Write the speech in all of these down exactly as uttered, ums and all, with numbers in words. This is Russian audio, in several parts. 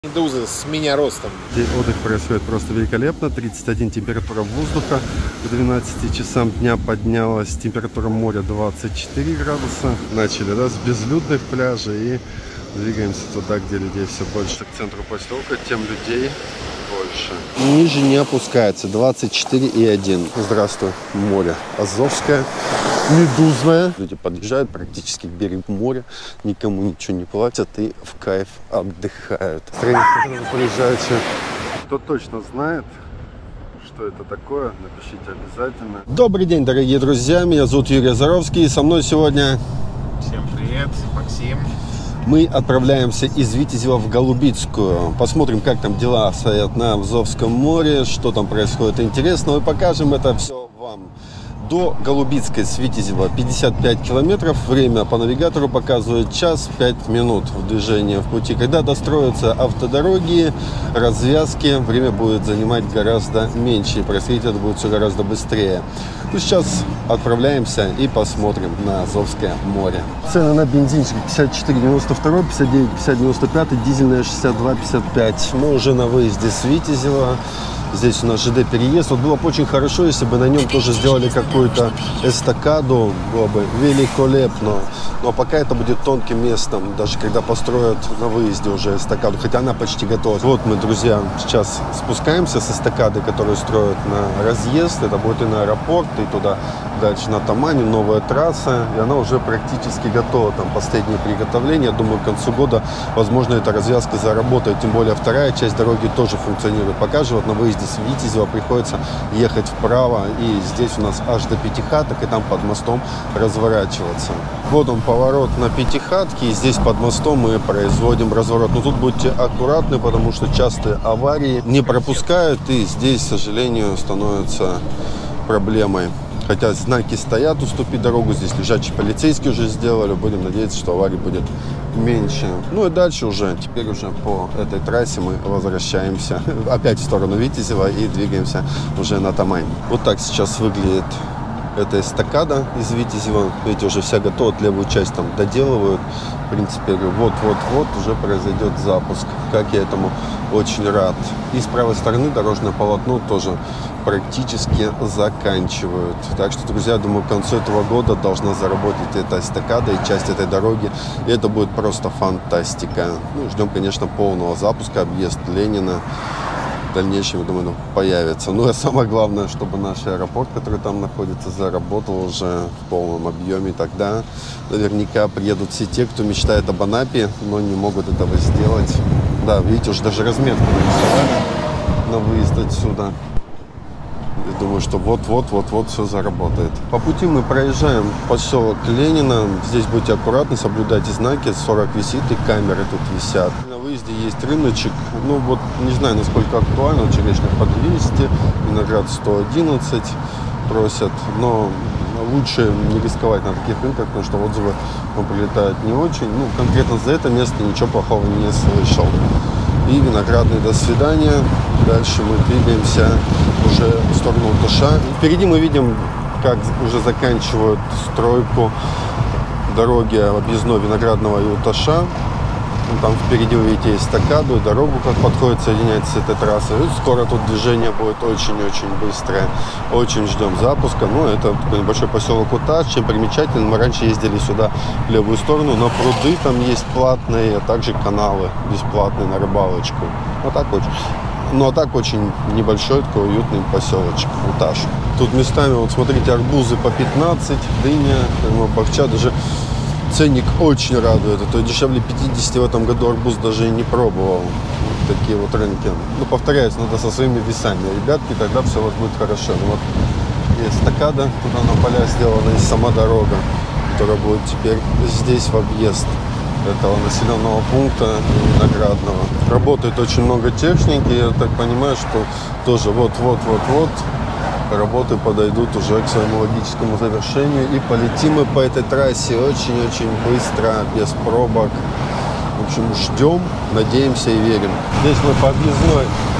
Медузы с меня ростом. Здесь отдых происходит просто великолепно. тридцать один температура воздуха. К двенадцати часам дня поднялась температура моря двадцать четыре градуса. Начали, да, с безлюдных пляжей и двигаемся туда, где людей все больше. К центру поселка, тем людей больше. Ниже не опускается. двадцать четыре и один. Здравствуй, море Азовское. Медузная. Люди подъезжают практически к берегу моря, никому ничего не платят и в кайф отдыхают. Приезжаете. Кто точно знает, что это такое, напишите обязательно. Добрый день, дорогие друзья, меня зовут Юрий Азаровский, и со мной сегодня... Всем привет, Максим. Мы отправляемся из Витязева в Голубицкую. Посмотрим, как там дела стоят на Азовском море, что там происходит интересного, и покажем это все вам. До Голубицкой с Витязева пятьдесят пять километров. Время по навигатору показывает час пять минут в движении в пути. Когда достроятся автодороги, развязки, время будет занимать гораздо меньше. И происходить это будет все гораздо быстрее. Ну, сейчас отправляемся и посмотрим на Азовское море. Цены на бензинчик пятьдесят четыре девяносто два, пятьдесят девять пятьдесят девяносто пять, дизельная шестьдесят два пятьдесят пять. Мы уже на выезде с Витязева. Здесь у нас ЖД переезд. Вот было бы очень хорошо, если бы на нем тоже сделали какую-то эстакаду. Было бы великолепно. Но пока это будет тонким местом, даже когда построят на выезде уже эстакаду. Хотя она почти готова. Вот мы, друзья, сейчас спускаемся с эстакады, которую строят на разъезд. Это будет и на аэропорт, и туда дальше на Тамане. Новая трасса. И она уже практически готова. Там последние приготовления. Думаю, к концу года, возможно, эта развязка заработает. Тем более вторая часть дороги тоже функционирует. Пока же вот на выезде с Витязева приходится ехать вправо, и здесь у нас аж до Пятихаток, и там под мостом разворачиваться. Вот он, поворот на Пятихатки, и здесь под мостом мы производим разворот. Но тут будьте аккуратны, потому что частые аварии не пропускают, и здесь, к сожалению, становится проблемой. Хотя знаки стоят, уступить дорогу, здесь лежачие полицейские уже сделали. Будем надеяться, что аварий будет меньше. Ну и дальше уже, теперь уже по этой трассе мы возвращаемся опять в сторону Витязева и двигаемся уже на Тамань. Вот так сейчас выглядит эта эстакада из Витязева. Видите, уже вся готова, левую часть там доделывают. В принципе, вот-вот-вот уже произойдет запуск. Как я этому очень рад. И с правой стороны дорожное полотно тоже практически заканчивают. Так что, друзья, думаю, к концу этого года должна заработать эта эстакада и часть этой дороги. И это будет просто фантастика. Ну, ждем, конечно, полного запуска, объезд Ленина. В дальнейшем, я думаю, появится. Ну и самое главное, чтобы наш аэропорт, который там находится, заработал уже в полном объеме. И тогда наверняка приедут все те, кто мечтает об Анапе, но не могут этого сделать. Да, видите, уже даже разметку нарисовали на выезд отсюда. Я думаю, что вот-вот-вот-вот все заработает. По пути мы проезжаем поселок Ленина. Здесь будьте аккуратны, соблюдайте знаки. сорок висит, и камеры тут висят. На выезде есть рыночек. Ну вот, не знаю, насколько актуально. Черешня по двести, виноград сто одиннадцать просят. Но лучше не рисковать на таких рынках, потому что отзывы ну, прилетают не очень. Ну, конкретно за это место ничего плохого не слышал. И виноградный до свидания. Дальше мы двигаемся уже в сторону Уташа. Впереди мы видим, как уже заканчивают стройку дороги объездной Виноградного и Уташа. Там впереди вы видите эстакаду и дорогу, как подходит, соединяется с этой трассой. И скоро тут движение будет очень-очень быстрое. Очень ждем запуска. Ну, это такой небольшой поселок Уташ. Чем примечательно, мы раньше ездили сюда в левую сторону, на пруды там есть платные, а также каналы бесплатные на рыбалочку. Вот так очень. Ну, а так очень небольшой, такой уютный поселочек Уташ. Тут местами, вот смотрите, арбузы по пятнадцать, дыня, бахча, даже ценник очень радует. Это дешевле пятидесяти в этом году арбуз даже и не пробовал. Вот такие вот рынки. Ну, повторяюсь, надо со своими весами. Ребятки, тогда все у вас будет хорошо. Ну, вот есть эстакада, туда на поля сделана, и сама дорога, которая будет теперь здесь в объезд этого населенного пункта Виноградного. Работает очень много техники. Я так понимаю, что тоже вот-вот-вот-вот работы подойдут уже к своему логическому завершению. И полетим мы по этой трассе очень-очень быстро, без пробок. В общем, ждем, надеемся и верим. Здесь мы по объездной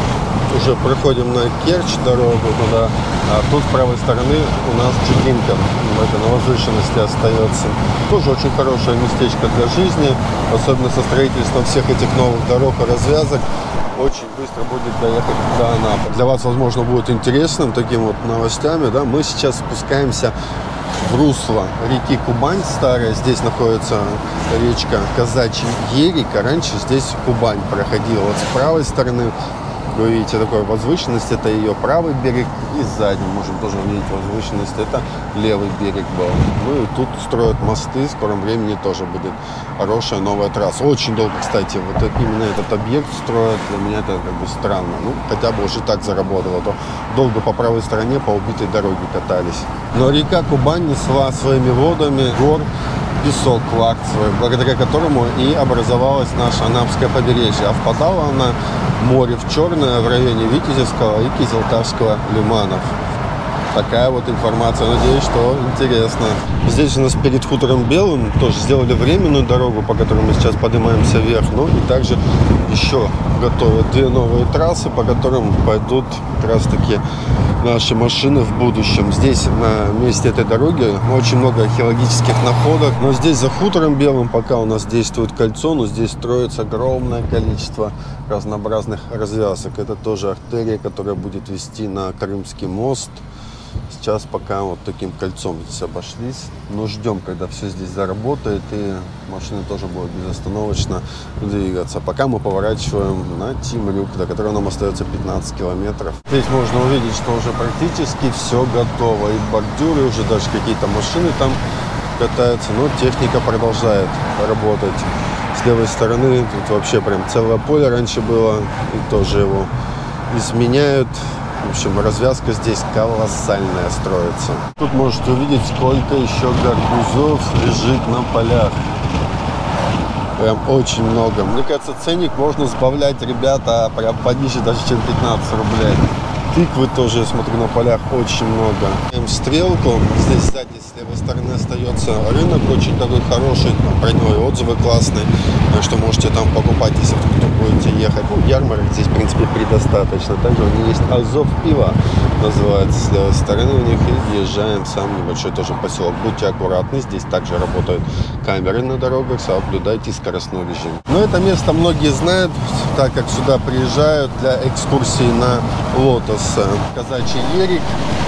уже проходим на Керчь дорогу туда, а тут с правой стороны у нас Чигиринка, это на возвышенности остается. Тоже очень хорошее местечко для жизни, особенно со строительством всех этих новых дорог и развязок. Очень быстро будет доехать до Анапы. Для вас, возможно, будет интересным таким вот новостями, да, мы сейчас спускаемся в русло реки Кубань старая. Здесь находится речка Казачий Ерик, а раньше здесь Кубань проходила. Вот с правой стороны вы видите такую возвышенность, это ее правый берег, и сзади можем тоже увидеть возвышенность, это левый берег был. Ну и тут строят мосты, в скором времени тоже будет хорошая новая трасса. Очень долго, кстати, вот именно этот объект строят, для меня это как бы странно. Ну, хотя бы уже так заработало, то долго по правой стороне по убитой дороге катались. Но река Кубань несла своими водами гор песок кварцевый, благодаря которому и образовалось наше Анапское побережье. А впадала она в море в Черное в районе Витязевского и Кизилтарского лиманов. Такая вот информация. Надеюсь, что интересно. Здесь у нас перед хутором Белым тоже сделали временную дорогу, по которой мы сейчас поднимаемся вверх. Ну и также еще готовят две новые трассы, по которым пойдут как раз таки наши машины в будущем. Здесь на месте этой дороги очень много археологических находок. Но здесь за хутором Белым пока у нас действует кольцо, но здесь строится огромное количество разнообразных развязок. Это тоже артерия, которая будет вести на Крымский мост. Сейчас пока вот таким кольцом здесь обошлись. Но ждем, когда все здесь заработает и машины тоже будут безостановочно двигаться. Пока мы поворачиваем на Темрюк, до которого нам остается пятнадцать километров. Здесь можно увидеть, что уже практически все готово. И бордюры, уже даже какие-то машины там катаются. Но техника продолжает работать. С левой стороны тут вообще прям целое поле раньше было. И тоже его изменяют. В общем, развязка здесь колоссальная строится. Тут можете увидеть, сколько еще гарбузов лежит на полях. Прям очень много. Мне кажется, ценник можно сбавлять, ребята, прям пониже даже, чем пятнадцать рублей. Тыквы тоже, я смотрю, на полях очень много. М стрелку. Здесь сзади с левой стороны остается рынок, очень такой хороший, там, про него и отзывы классные, так что можете там покупать, если вдруг будете ехать. Ну, ярмарок здесь, в принципе, предостаточно. Также у них есть Азов пиво, называется, с левой стороны у них, и въезжаем в сам небольшой тоже поселок. Будьте аккуратны, здесь также работают камеры на дорогах, соблюдайте скоростной режим. Но это место многие знают, так как сюда приезжают для экскурсии на Лотос. Казачий Ерик.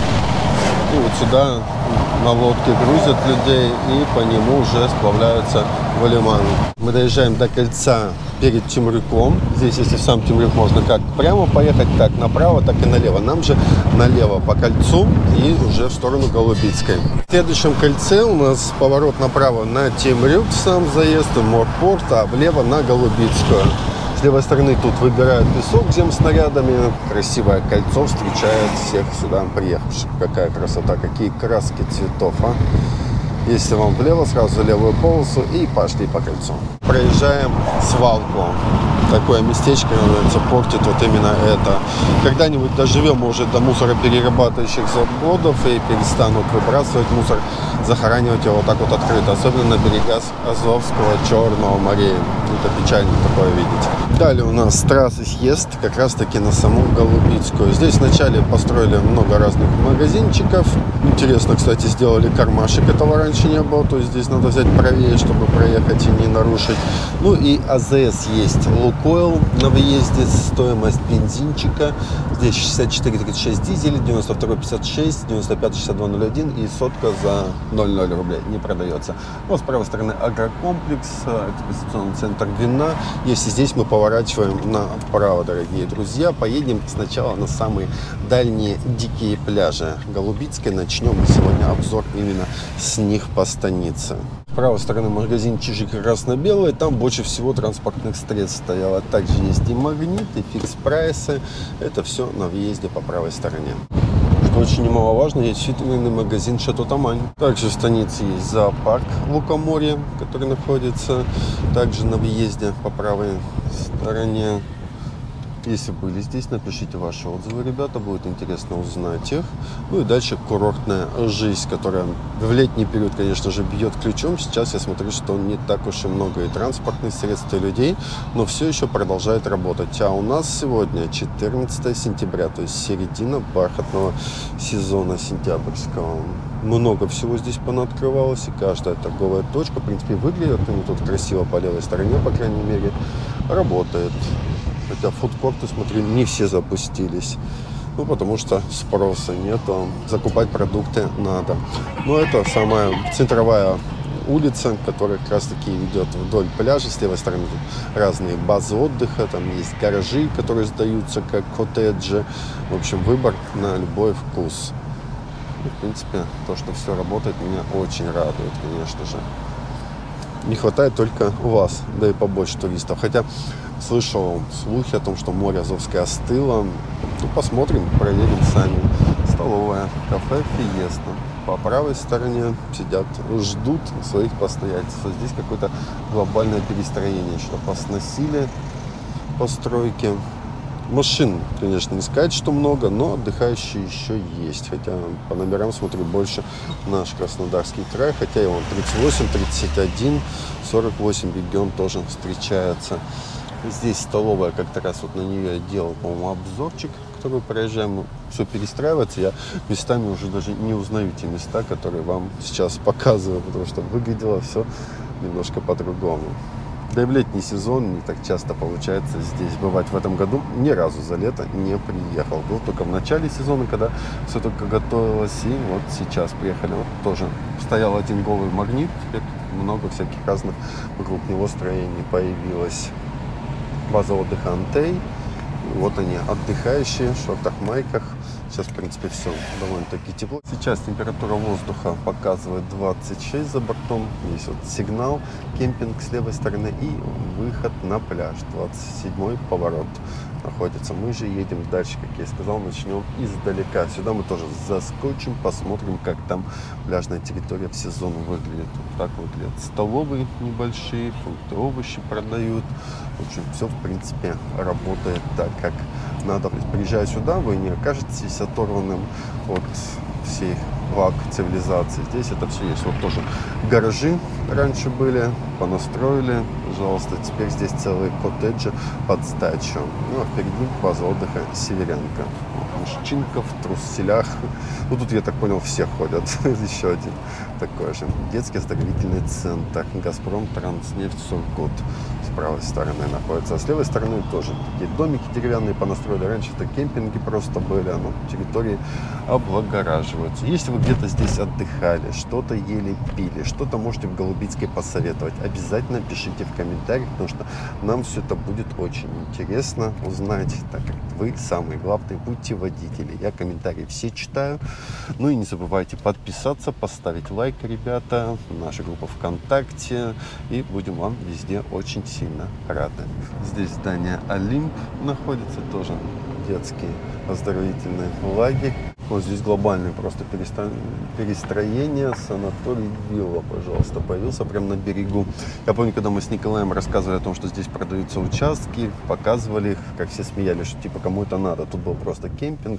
И вот сюда на лодке грузят людей и по нему уже сплавляются в лиман. Мы доезжаем до кольца перед Темрюком. Здесь, если в сам Темрюк, можно как прямо поехать, так направо, так и налево. Нам же налево по кольцу и уже в сторону Голубицкой. В следующем кольце у нас поворот направо на Темрюк, сам заезд, морпорт, а влево на Голубицкую. С левой стороны тут выбирают песок земснарядами. Красивое кольцо встречает всех сюда приехавших. Какая красота, какие краски цветов, а! Если вам влево, сразу за левую полосу и пошли по кольцу. Проезжаем свалку. Такое местечко, называется, портит вот именно это. Когда-нибудь доживем мы уже до мусороперерабатывающих заводов и перестанут выбрасывать мусор, захоранивать его вот так вот открыто. Особенно на берегах Азовского, Черного морей. Это печально такое видеть. Далее у нас трассы съезд как раз таки на саму Голубицкую. Здесь вначале построили много разных магазинчиков. Интересно, кстати, сделали кармашек. Этого раньше не было. То есть здесь надо взять правее, чтобы проехать и не нарушить. Ну и АЗС есть. Лукойл на въезде. Стоимость бензинчика. Здесь шестьдесят четыре тридцать шесть дизель, девяносто два пятьдесят шесть, девяносто пять шестьдесят два ноль один и сотка за ноль ноль рублей. Не продается. Вот с правой стороны агрокомплекс, экспозиционный центр вина. Если здесь мы поворачиваем направо, дорогие друзья, поедем сначала на самые дальние дикие пляжи Голубицкой. Начнем мы сегодня обзор именно с них по станице. С правой стороны магазин Чижик красно-белый, там больше всего транспортных средств стояло. Также есть и Магнит, и Фикс Прайсы. Это все на въезде по правой стороне. Что очень немаловажно, есть фирменный магазин Шато Тамань. Также в станице есть зоопарк Лукоморье, который находится также на въезде по правой стороне. Если были здесь, напишите ваши отзывы, ребята, будет интересно узнать их. Ну и дальше курортная жизнь, которая в летний период, конечно же, бьет ключом. Сейчас я смотрю, что не так уж и много и транспортных средств, и людей, но все еще продолжает работать. А у нас сегодня четырнадцатое сентября, то есть середина бархатного сезона сентябрьского. Много всего здесь понаоткрывалось, и каждая торговая точка, в принципе, выглядит, ну, тут красиво по левой стороне, по крайней мере, работает. Хотя фудкорты, смотрю, не все запустились. Ну, потому что спроса нету, закупать продукты надо. Но это самая центровая улица, которая как раз таки ведет вдоль пляжа. С левой стороны тут разные базы отдыха, там есть гаражи, которые сдаются как коттеджи. В общем, выбор на любой вкус. И, в принципе, то, что все работает, меня очень радует, конечно же. Не хватает только у вас, да и побольше туристов. Хотя слышал слухи о том, что море Азовское остыло. Ну, посмотрим, проверим сами. Столовая, кафе «Фиеста». По правой стороне сидят, ждут своих постояльцев. Здесь какое-то глобальное перестроение, что посносили постройки. Машин, конечно, не сказать, что много, но отдыхающие еще есть. Хотя по номерам смотрю больше наш Краснодарский край. Хотя и он тридцать восемь, тридцать один, сорок восемь регион тоже встречается. Здесь столовая, как-то раз вот на нее я делал, по-моему, обзорчик, который проезжаем. Все перестраивается. Я местами уже даже не узнаю те места, которые вам сейчас показываю, потому что выглядело все немножко по-другому. Да и в летний сезон не так часто получается здесь бывать. В этом году ни разу за лето не приехал. Был только в начале сезона, когда все только готовилось. И вот сейчас приехали. Вот тоже стоял один голый магнит. Теперь много всяких разных вокруг него строений появилось. База отдыха «Антей». Вот они, отдыхающие в шортах, майках. Сейчас, в принципе, все довольно-таки тепло. Сейчас температура воздуха показывает двадцать шесть за бортом. Есть вот сигнал, кемпинг с левой стороны и выход на пляж. двадцать седьмой поворот находится. Мы же едем дальше, как я и сказал, начнем издалека. Сюда мы тоже заскочим, посмотрим, как там пляжная территория в сезон выглядит. Вот так выглядят столовые небольшие, фрукты, овощи продают. В общем, все, в принципе, работает так, как надо. Приезжая сюда, вы не окажетесь оторванным от всей благ цивилизации. Здесь это все есть. Вот тоже гаражи раньше были, понастроили, пожалуйста. Теперь здесь целые коттеджи под сдачу. Ну, а впереди база отдыха «Северянка». Мужчинка в труселях. Ну, тут, я так понял, все ходят. Еще один такой же. Детский оздоровительный центр. «Газпром Транснефть Сургут» с правой стороны находится. А с левой стороны тоже такие домики деревянные понастроили. Раньше это кемпинги просто были. А ну, территории облагораживаются. Если вы где-то здесь отдыхали, что-то ели, пили, что-то можете в Голубицкой посоветовать, обязательно пишите в комментариях, потому что нам все это будет очень интересно узнать, так как вы самые главные путеводители. Я комментарии все читаю. Ну и не забывайте подписаться, поставить лайк, ребята, наша группа ВКонтакте, и будем вам везде очень сильно рады. Здесь здание «Олимп» находится, тоже детский оздоровительный лагерь. Вот здесь глобальное просто перестро... перестроение. Санаторий «Вилла», пожалуйста, появился прямо на берегу. Я помню, когда мы с Николаем рассказывали о том, что здесь продаются участки, показывали их, как все смеялись, что типа кому это надо. Тут был просто кемпинг.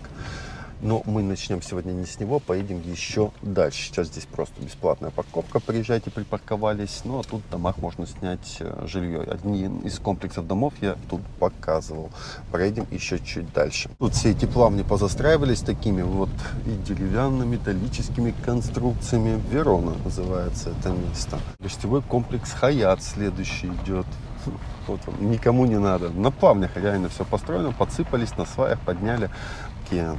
Но мы начнем сегодня не с него, поедем еще дальше. Сейчас здесь просто бесплатная парковка. Приезжайте, припарковались. Ну, а тут в домах можно снять жилье. Один из комплексов домов я тут показывал. Проедем еще чуть дальше. Тут все эти плавни позастраивались такими вот и деревянными, металлическими конструкциями. Верона называется это место. Гостевой комплекс «Хаят» следующий идет. Вот он, никому не надо. На плавнях реально все построено. Подсыпались, на сваях подняли. Такие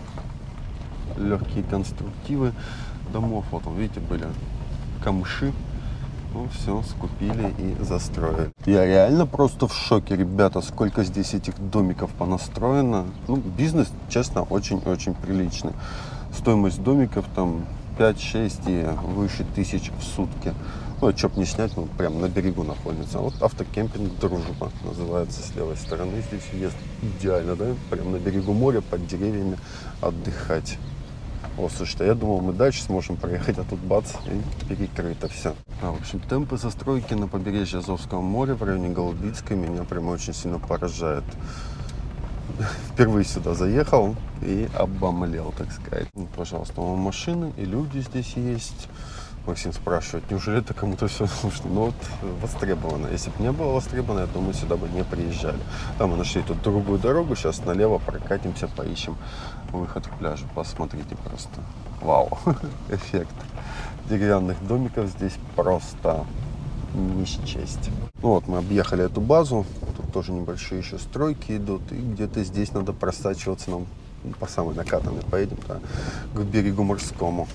легкие конструктивы домов. Вот, видите, были камыши. Ну, все, скупили и застроили. Я реально просто в шоке, ребята, сколько здесь этих домиков понастроено. Ну, бизнес, честно, очень-очень приличный. Стоимость домиков там пять-шесть и выше тысяч в сутки. Ну, а что б не снять, ну, прям на берегу находится. Вот автокемпинг «Дружба» называется с левой стороны. Здесь въезд идеально, да? Прям на берегу моря, под деревьями отдыхать. О, слушайте, я думал, мы дальше сможем проехать, а тут бац, и перекрыто все. А, в общем, темпы застройки на побережье Азовского моря в районе Голубицкой меня прям очень сильно поражает. впервые сюда заехал и обомлел, так сказать. Ну, пожалуйста, вон машины и люди здесь есть. Максим спрашивает, неужели это кому-то все нужно? Ну вот востребовано. Если бы не было востребовано, я думаю, сюда бы не приезжали. Там мы нашли тут другую дорогу, сейчас налево прокатимся, поищем выход к пляжу. Посмотрите просто. Вау, эффект деревянных домиков здесь просто не счесть. Ну вот, мы объехали эту базу. Тут тоже небольшие еще стройки идут. И где-то здесь надо просачиваться нам по самой накатанной. Поедем да, к берегу морскому.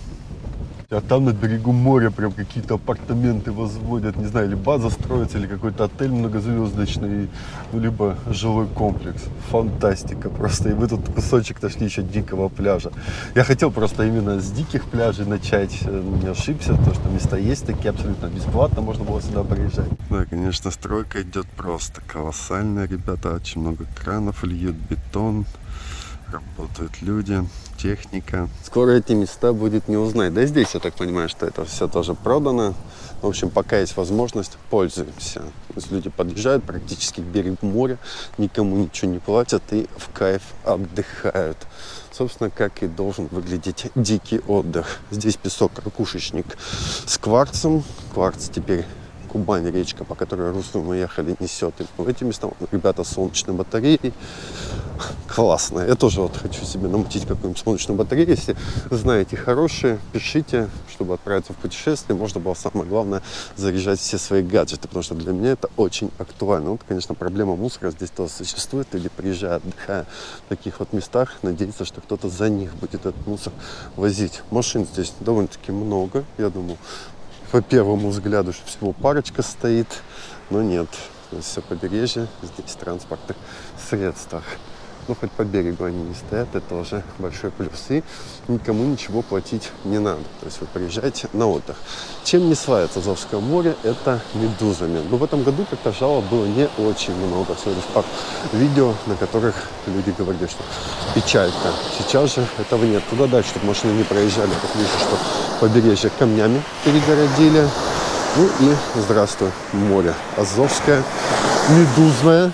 А там на берегу моря прям какие-то апартаменты возводят, не знаю, или база строится, или какой-то отель многозвездочный, ну, либо жилой комплекс. Фантастика просто. И мы тут кусочек нашли еще дикого пляжа. Я хотел просто именно с диких пляжей начать, не ошибся, потому что места есть такие абсолютно бесплатно, можно было сюда приезжать. Да, конечно, стройка идет просто колоссальная, ребята, очень много кранов, льют бетон. Работают люди, техника. Скоро эти места будет не узнать. Да и здесь, я так понимаю, что это все тоже продано. В общем, пока есть возможность, пользуемся. То есть люди подъезжают практически к берегу моря, никому ничего не платят и в кайф отдыхают. Собственно, как и должен выглядеть дикий отдых. Здесь песок ракушечник с кварцем. Кварц теперь Кубань, речка, по которой руслу мы ехали, несет. И в эти места ребята с солнечной батареей. Классно. Я тоже вот хочу себе намутить какую-нибудь солнечную батарею. Если знаете хорошие, пишите, чтобы отправиться в путешествие. Можно было, самое главное, заряжать все свои гаджеты, потому что для меня это очень актуально. Вот, конечно, проблема мусора здесь тоже существует. Люди, приезжая, отдыхая в таких вот местах, надеются, что кто-то за них будет этот мусор возить. Машин здесь довольно-таки много, я думаю. По первому взгляду, что всего парочка стоит, но нет. Здесь все побережье, здесь транспортных средствах. Ну, хоть по берегу они не стоят, это уже большой плюс. И никому ничего платить не надо. То есть вы приезжаете на отдых. Чем не славится Азовское море, это медузами. Но в этом году как-то жалоб было не очень много. Всего лишь пару видео, на которых люди говорили, что печально. Сейчас же этого нет. Туда дальше, чтобы машины не проезжали. Так вижу, что побережье камнями перегородили. Ну и здравствуй, море. Азовское, медузное.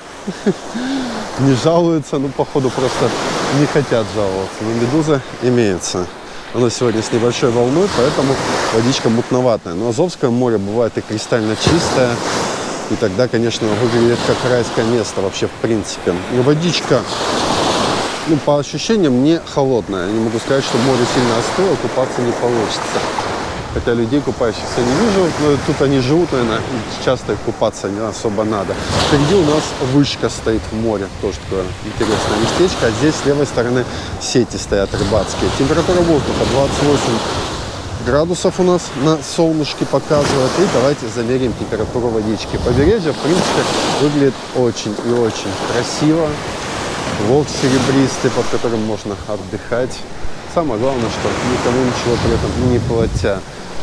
Не жалуются, ну, походу, просто не хотят жаловаться. Но медуза имеется. Она сегодня с небольшой волной, поэтому водичка мутноватая. Но Азовское море бывает и кристально чистое. И тогда, конечно, выглядит как райское место вообще в принципе. И водичка, ну, по ощущениям, не холодная. Я не могу сказать, что море сильно остыло, купаться не получится. Хотя людей купающихся не вижу, но тут они живут, наверное, часто их купаться не особо надо. Впереди у нас вышка стоит в море, тоже такое интересное местечко. А здесь с левой стороны сети стоят рыбацкие. Температура воздуха двадцать восемь градусов у нас на солнышке показывает. И давайте замерим температуру водички. Побережье, в принципе, выглядит очень и очень красиво. Волк серебристый, под которым можно отдыхать. Самое главное, что никому ничего при этом не платя.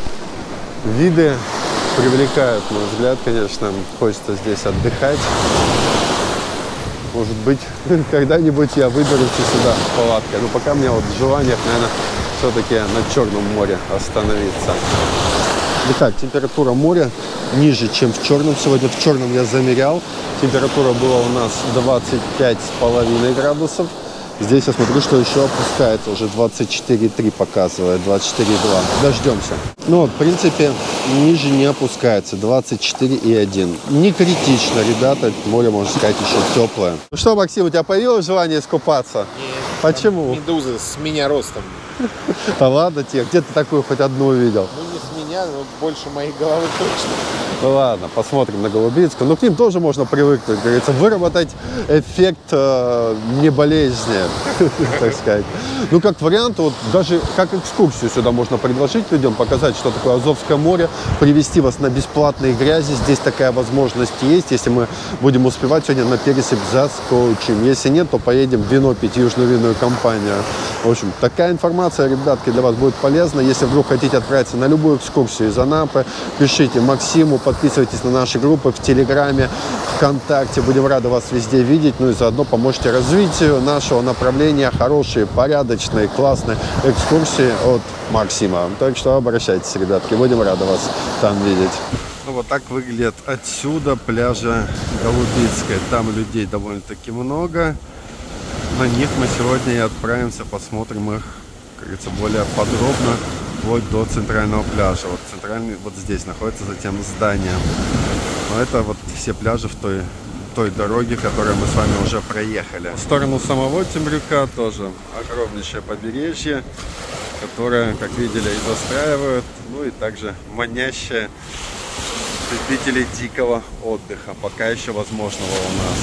Виды привлекают, на мой взгляд, конечно, хочется здесь отдыхать. Может быть, когда-нибудь я выберусь сюда с палаткой. Но пока у меня вот желание, наверное, все-таки на Черном море остановиться. Итак, температура моря ниже, чем в Черном. Сегодня в Черном я замерял. Температура была у нас двадцать пять с половиной градусов. Здесь я смотрю, что еще опускается, уже двадцать четыре и три показывает, двадцать четыре и два. Дождемся. Ну вот, в принципе, ниже не опускается, двадцать четыре и один. Не критично, ребята, море, можно сказать, еще теплое. Ну что, Максим, у тебя появилось желание искупаться? Нет. Почему? Медузы с меня ростом. Да ладно тебе, где ты такую хоть одну увидел? Ну не с меня, но больше моей головы точно. Ну ладно, посмотрим на Голубицкую. Но к ним тоже можно привыкнуть, говорится, выработать эффект э, не болезни, так сказать. Ну, как вариант, вот даже как экскурсию сюда можно предложить людям, показать, что такое Азовское море, привести вас на бесплатные грязи. Здесь такая возможность есть. Если мы будем успевать, сегодня на пересыпь заскочим. Если нет, то поедем вино пить, южную винную компанию. В общем, такая информация, ребятки, для вас будет полезна. Если вдруг хотите отправиться на любую экскурсию из Анапы, пишите Максиму, подписывайтесь на наши группы в Телеграме, ВКонтакте. Будем рады вас везде видеть. Ну и заодно поможете развитию нашего направления. Хорошие, порядочные, классные экскурсии от Максима. Так что обращайтесь, ребятки. Будем рады вас там видеть. Ну, вот так выглядит отсюда пляжа Голубицкой. Там людей довольно-таки много. На них мы сегодня и отправимся, посмотрим их, как говорится, более подробно, вплоть до центрального пляжа. Вот центральный вот здесь находится, за тем зданием. Но это вот все пляжи в той, той дороге, которую мы с вами уже проехали. В сторону самого Темрюка тоже огромнейшее побережье, которое, как видели, и застраивают, ну и также манящее любителей дикого отдыха, пока еще возможного у нас.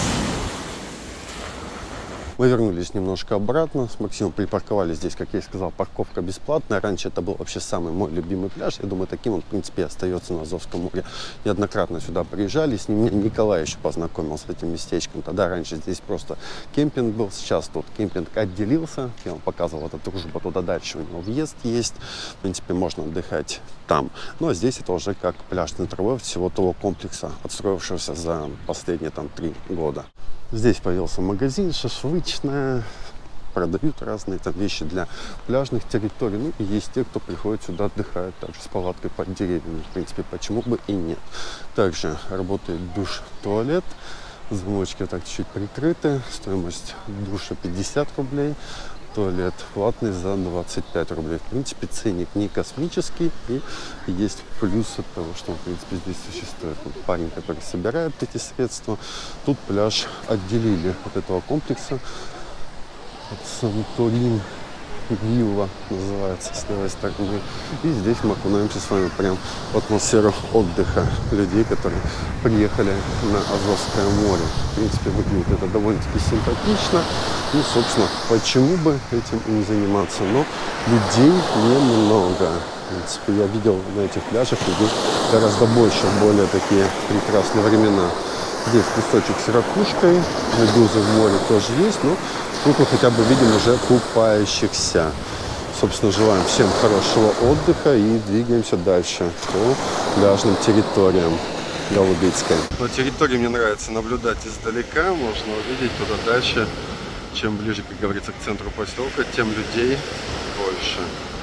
Мы вернулись немножко обратно. С Максимом припарковали здесь, как я и сказал, парковка бесплатная. Раньше это был вообще самый мой любимый пляж. Я думаю, таким он, в принципе, остается на Азовском море. Неоднократно сюда приезжали. С ним Николай еще познакомил с этим местечком. Тогда раньше здесь просто кемпинг был. Сейчас тут кемпинг отделился. Я вам показывал эту дружбу. Туда дальше у него въезд есть. В принципе, можно отдыхать там. Но здесь это уже как пляж центровой всего того комплекса, отстроившегося за последние там три года. Здесь появился магазин, шашлычная, продают разные там вещи для пляжных территорий. Ну и есть те, кто приходит сюда, отдыхает также с палаткой под деревьями. В принципе, почему бы и нет. Также работает душ, туалет. Замочки вот так чуть прикрыты. Стоимость душа пятьдесят рублей. Туалет платный за двадцать пять рублей. В принципе, ценник не космический. И есть плюс от того, что, в принципе, здесь существует вот парень, который собирает эти средства. Тут пляж отделили от этого комплекса. От Санторин Вилла называется с левой стороны. И здесь мы окунаемся с вами прям в атмосферу отдыха людей, которые приехали на Азовское море. В принципе, выглядит это довольно-таки симпатично. Ну, собственно, почему бы этим и не заниматься? Но людей немного. В принципе, я видел на этих пляжах людей гораздо больше, более такие прекрасные времена. Здесь кусочек с ракушкой, медузы в море тоже есть, но тут мы хотя бы видим уже купающихся. Собственно, желаем всем хорошего отдыха и двигаемся дальше по пляжным территориям Голубицкой. Но территории мне нравится наблюдать издалека, можно увидеть туда дальше. Чем ближе, как говорится, к центру поселка, тем людей больше.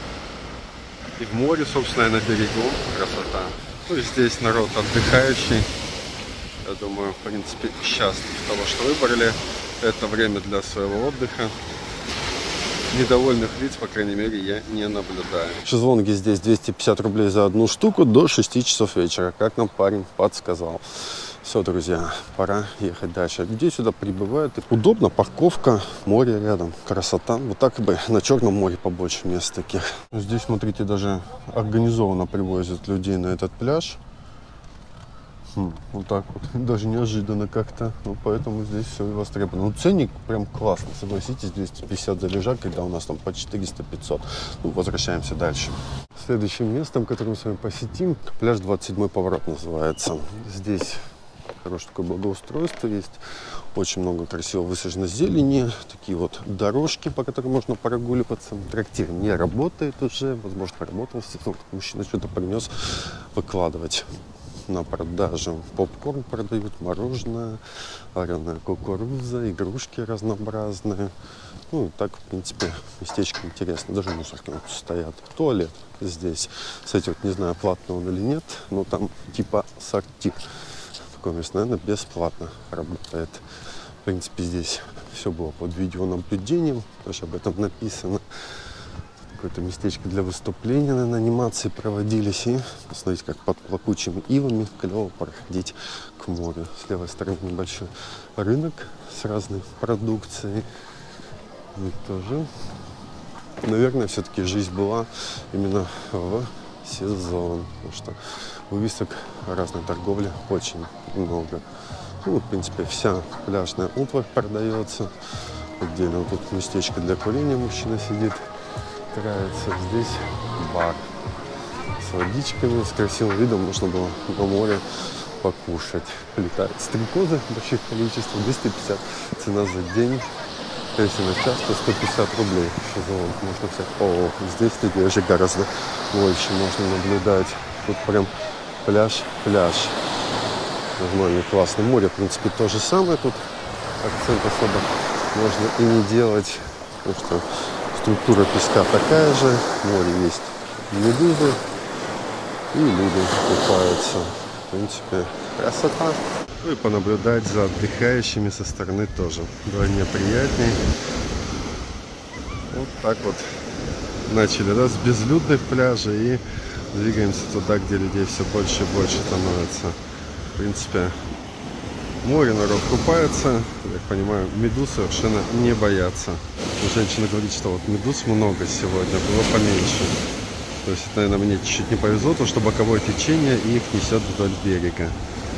И в море, собственно, и на берегу красота. Ну и здесь народ отдыхающий. Я думаю, в принципе, счастлив того, что выбрали это время для своего отдыха. Недовольных лиц, по крайней мере, я не наблюдаю. Шезлонги здесь двести пятьдесят рублей за одну штуку до шести часов вечера, как нам парень подсказал. Все, друзья, пора ехать дальше. Людей сюда прибывают. Удобно, парковка, море рядом, красота. Вот так бы на Черном море побольше мест таких. Здесь, смотрите, даже организованно привозят людей на этот пляж. Хм, вот так вот, даже неожиданно как-то. Ну, поэтому здесь все востребовано. Ну, ценник прям классный, согласитесь, двести пятьдесят за лежак, когда у нас там по четыреста-пятьсот. Ну, возвращаемся дальше. Следующим местом, которое мы с вами посетим, пляж двадцать седьмой поворот называется. Здесь хорошее такое благоустройство есть, очень много красиво высажено зелени, такие вот дорожки, по которым можно прогуливаться. Трактир не работает уже, возможно, работал, мужчина что-то принес выкладывать на продажу. Попкорн продают, мороженое, вареная кукуруза, игрушки разнообразные. Ну и так, в принципе, местечко интересно. Даже мусорки вот стоят. Туалет здесь. Кстати, вот не знаю, платный он или нет, но там типа сортир. Такое место, наверное, бесплатно работает. В принципе, здесь все было под видеонаблюдением, тоже об этом написано. Какое-то местечко для выступления, наверное, анимации проводились. И посмотрите, как под плакучими ивами клево проходить к морю. С левой стороны небольшой рынок с разной продукцией. И тоже, наверное, все-таки жизнь была именно в сезон, потому что вывесок разной торговли очень много. Ну, в принципе, вся пляжная утварь продается. Отдельно вот тут местечко для курения, мужчина сидит, играется. Здесь бар с водичками, с красивым видом, можно было на море покушать. Летают стрекозы в больших количествах, двести пятьдесят цена за день. Если на час, то сто пятьдесят рублей. Шезлонг можно взять. О, здесь людей уже гораздо больше можно наблюдать. Тут прям пляж, пляж. Нормальный, классный. Море, в принципе, то же самое. Тут акцент особо можно и не делать, потому что структура песка такая же. В море есть медузы и люди купаются. В принципе, красота. Ну и понаблюдать за отдыхающими со стороны тоже вдвойне приятней. Вот так вот начали, да, с безлюдных пляжей и двигаемся туда, где людей все больше и больше становится. В принципе, море народ купается, я понимаю, медуз совершенно не боятся. Женщина говорит, что вот медуз много сегодня, было поменьше. То есть, наверное, мне чуть-чуть не повезло, то что боковое течение их несет вдоль берега.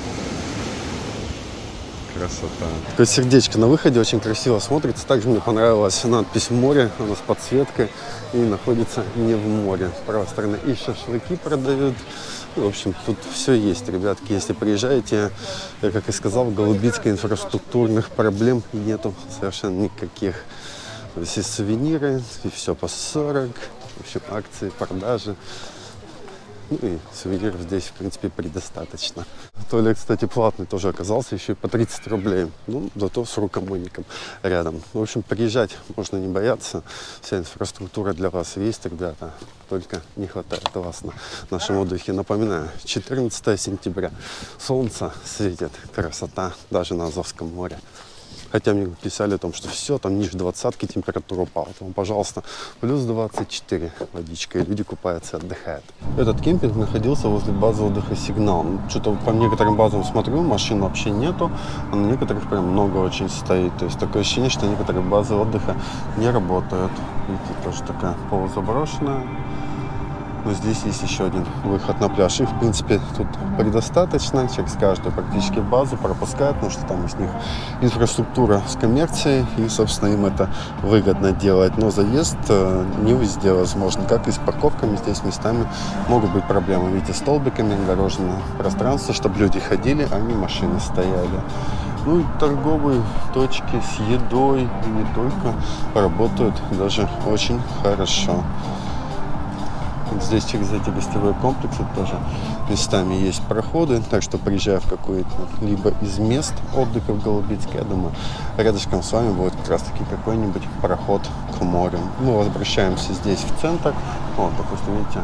Красота. Такое сердечко на выходе очень красиво смотрится. Также мне понравилась надпись «Море». Она с подсветкой и находится не в море. С правой стороны и шашлыки продают. В общем, тут все есть, ребятки. Если приезжаете, я, как и сказал, в Голубицкой инфраструктурных проблем нету совершенно никаких. То есть и сувениры, и все по сорок. В общем, акции, продажи. Ну и сувениров здесь, в принципе, предостаточно. Туалет, кстати, платный тоже оказался, еще и по тридцать рублей. Ну, зато с рукомойником рядом. В общем, приезжать можно не бояться. Вся инфраструктура для вас есть, ребята. Только не хватает вас на нашем отдыхе. Напоминаю, четырнадцатое сентября. Солнце светит, красота даже на Азовском море. Хотя мне писали о том, что все, там ниже двадцатки температура упала. Там, пожалуйста, плюс двадцать четыре водичка, и люди купаются и отдыхают. Этот кемпинг находился возле базы отдыха «Сигнал». Что-то по некоторым базам смотрю, машин вообще нету, а на некоторых прям много очень стоит. То есть такое ощущение, что некоторые базы отдыха не работают. Видите, тоже такая полузаброшенная. Но здесь есть еще один выход на пляж. И, в принципе, тут предостаточно. Через каждую практически базу пропускают, потому что там из них инфраструктура с коммерцией. И, собственно, им это выгодно делать. Но заезд не везде возможен. Как и с парковками, здесь местами могут быть проблемы. Видите, столбиками огорожено пространство, чтобы люди ходили, а не машины стояли. Ну и торговые точки с едой и не только работают даже очень хорошо. Здесь через эти гостевые комплексы тоже местами есть проходы, так что приезжая в какой-то либо из мест отдыха в Голубицке, я думаю, рядышком с вами будет как раз таки какой-нибудь проход к морю. Мы возвращаемся здесь в центр. Вот, допустим, видите,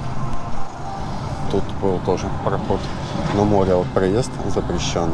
тут был тоже проход на море, а вот проезд запрещен.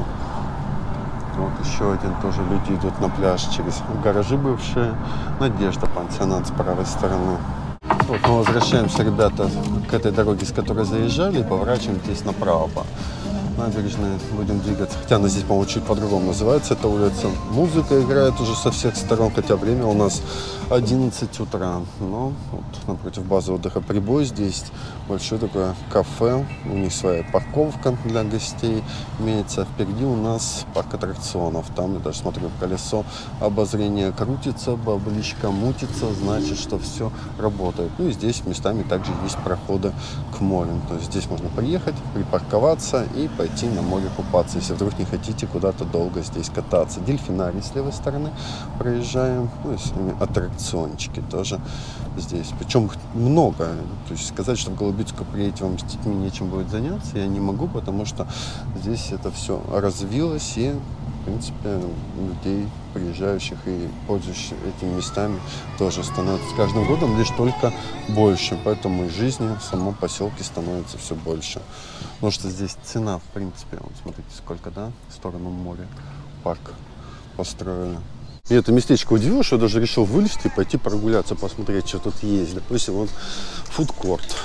Вот еще один, тоже люди идут на пляж через гаражи бывшие. Надежда, пансионат с правой стороны. Вот мы возвращаемся, ребята, к этой дороге, с которой заезжали, и поворачиваем здесь направо по набережной. Будем двигаться. Хотя она здесь, по-моему, чуть по-другому называется, эта улица. Музыка играет уже со всех сторон, хотя время у нас одиннадцать утра. Но вот напротив базы отдыха «Прибой» здесь большое такое кафе. У них своя парковка для гостей имеется. Впереди у нас парк аттракционов. Там, я даже смотрю, колесо обозрения крутится, бабличка мутится, значит, что все работает. Ну и здесь местами также есть проходы к морю. То есть здесь можно приехать, припарковаться и пойти на море купаться, если вдруг не хотите куда-то долго здесь кататься. Дельфинарий с левой стороны проезжаем. Ну и с ними аттракциончики тоже здесь. Причем много. То есть сказать, что в Голубицкую приедете, вам с детьми нечем будет заняться, я не могу, потому что здесь это все развилось и, в принципе, людей, приезжающих и пользующихся этими местами, тоже становится с каждым годом лишь только больше. Поэтому и жизни в самом поселке становится все больше. Потому что здесь цена, в принципе, вот смотрите, сколько, да, в сторону моря парк построили. И это местечко удивило, что я даже решил вылезти и пойти прогуляться, посмотреть, что тут есть. Допустим, вот фудкорт.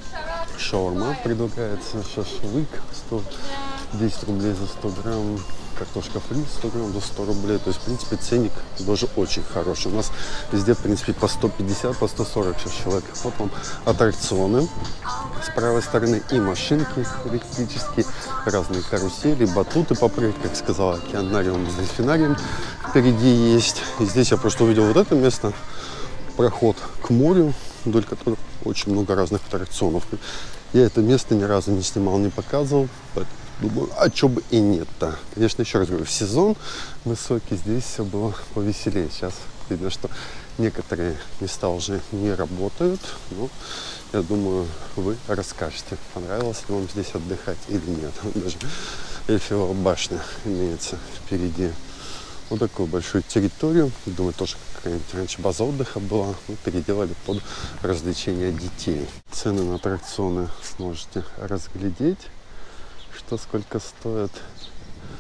Шаурма предлагается, шашлык сто десять рублей за сто грамм. Картошка фри сто грамм за сто рублей. То есть, в принципе, ценник тоже очень хороший. У нас везде, в принципе, по сто пятьдесят, по сто сорок человек. Вот вам аттракционы с правой стороны и машинки электрические, разные карусели, батуты попрыгать, как сказал, океанариум с дельфинарием впереди есть. И здесь я просто увидел вот это место, проход к морю, вдоль которого очень много разных аттракционов. Я это место ни разу не снимал, не показывал. Думаю, а что бы и нет-то. Конечно, еще раз говорю, в сезон высокий здесь все было повеселее. Сейчас видно, что некоторые места уже не работают. Но я думаю, вы расскажете, понравилось ли вам здесь отдыхать или нет. Даже Эйфелева башня имеется впереди. Вот такую большую территорию. Думаю, тоже какая-нибудь раньше база отдыха была. Мы переделали под развлечения детей. Цены на аттракционы можете разглядеть, что сколько стоит.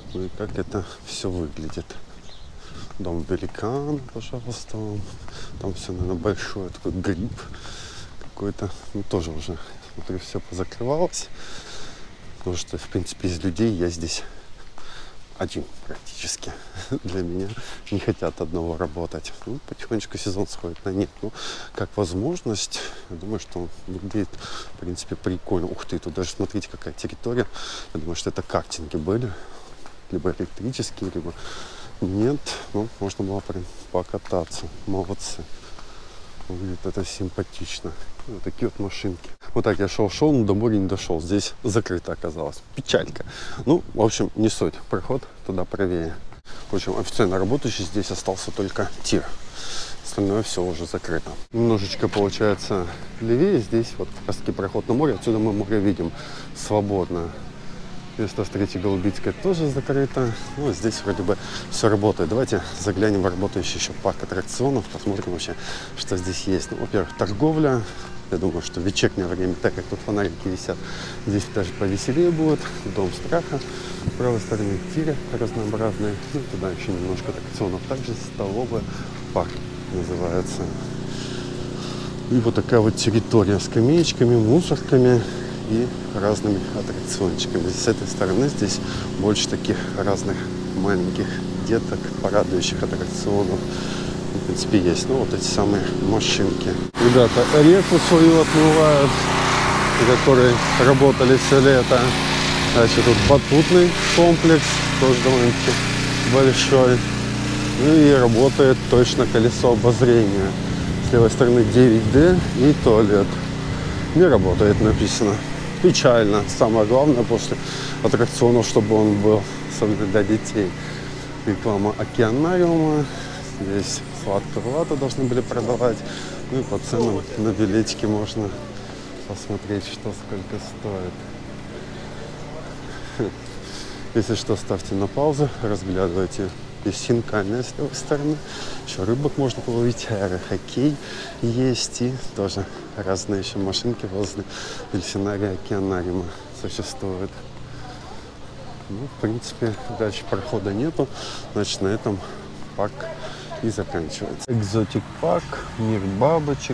Ну и как это все выглядит. Дом великан, пожалуйста. Там все, наверное, большой такой гриб какой-то. Ну, тоже уже, смотрю, все позакрывалось. Потому что, в принципе, из людей я здесь один практически. Для меня не хотят одного работать. Ну, потихонечку сезон сходит на нет. Ну, как возможность, я думаю, что он выглядит, в принципе, прикольно. Ух ты, тут даже смотрите, какая территория. Я думаю, что это картинги были. Либо электрические, либо нет. Ну, можно было прям покататься. Молодцы. Выглядит это симпатично. Вот такие вот машинки. Вот так я шел-шел, но до моря не дошел. Здесь закрыто оказалось. Печалька. Ну, в общем, не суть. Проход туда правее. В общем, официально работающий здесь остался только тир. Остальное все уже закрыто. Немножечко получается левее. Здесь вот как раз таки проход на море. Отсюда мы море видим свободно. Место встречи Голубицкая тоже закрыто. Ну, здесь вроде бы все работает. Давайте заглянем в работающий еще парк аттракционов. Посмотрим вообще, что здесь есть. Ну, во-первых, торговля. Я думаю, что в вечернее время, так как тут фонарики висят, здесь даже повеселее будет. Дом страха. С правой стороны тиры разнообразные. Ну, туда еще немножко аттракционов. Также столовая парк называется. И вот такая вот территория с скамеечками, мусорками и разными аттракциончиками. С этой стороны здесь больше таких разных маленьких деток, порадующих аттракционов. В принципе, есть. Ну, вот эти самые машинки. Ребята реку свою отмывают, в которой работали все лето. Дальше тут батутный комплекс, тоже довольно-таки большой. Ну и работает точно колесо обозрения. С левой стороны девять дэ и туалет. Не работает, написано. Печально. Самое главное после аттракционов, чтобы он был, особенно для детей. Реклама океанариума. Здесь сладкую вату должны были продавать. Ну и по ценам на билетики можно посмотреть, что сколько стоит. Если что, ставьте на паузу, разглядывайте. Есть хинкальная с левой стороны. Еще рыбок можно половить, аэрохоккей есть. И тоже разные еще машинки возле дельфинария океанариума существуют. Ну, в принципе, дальше прохода нету. Значит, на этом парк и заканчивается. Экзотик парк, мир бабочек.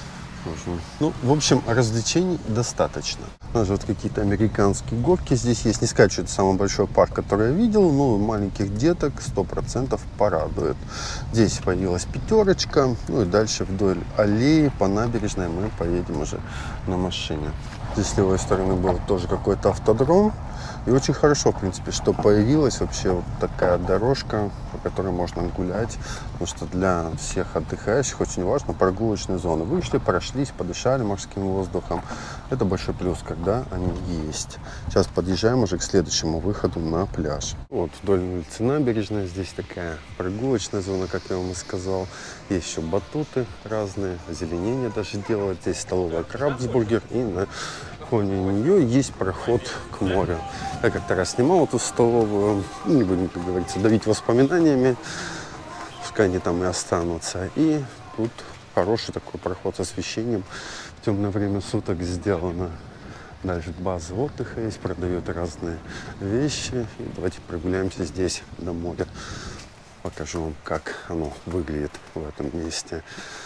Ну, в общем, развлечений достаточно. Даже вот какие-то американские горки здесь есть. Не сказать, что это самый большой парк, который я видел, но маленьких деток сто процентов порадует. Здесь появилась пятерочка. Ну и дальше вдоль аллеи по набережной мы поедем уже на машине. Здесь с левой стороны был тоже какой-то автодром. И очень хорошо, в принципе, что появилась вообще вот такая дорожка, по которой можно гулять. Потому что для всех отдыхающих очень важно прогулочные зоны. Вышли, прошлись, подышали морским воздухом. Это большой плюс, когда они есть. Сейчас подъезжаем уже к следующему выходу на пляж. Вот вдоль улицы Набережной. Здесь такая прогулочная зона, как я вам и сказал. Есть еще батуты разные, озеленение даже делают. Здесь столовая Крабсбургер. И на фоне нее есть проход к морю. Я как-то раз снимал эту столовую. Не будем, как говорится, давить воспоминаниями. Пускай они там и останутся. И тут хороший такой проход с освещением. В темное время суток сделано. Дальше база отдыха есть, продают разные вещи. И давайте прогуляемся здесь до моря. Покажу вам, как оно выглядит в этом месте.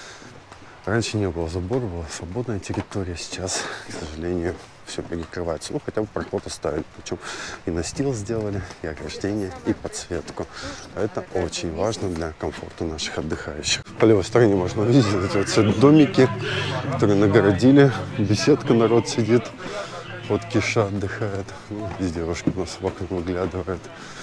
Раньше не было забора, была свободная территория. Сейчас, к сожалению, все перекрывается. Ну, хотя бы проход оставили. Причем и настил сделали, и ограждение, и подсветку. Это очень важно для комфорта наших отдыхающих. По левой стороне можно увидеть эти вот все домики, которые нагородили. Беседка, народ сидит. Вот Киша отдыхает. Ну, здесь девушки у нас в окна выглядывают.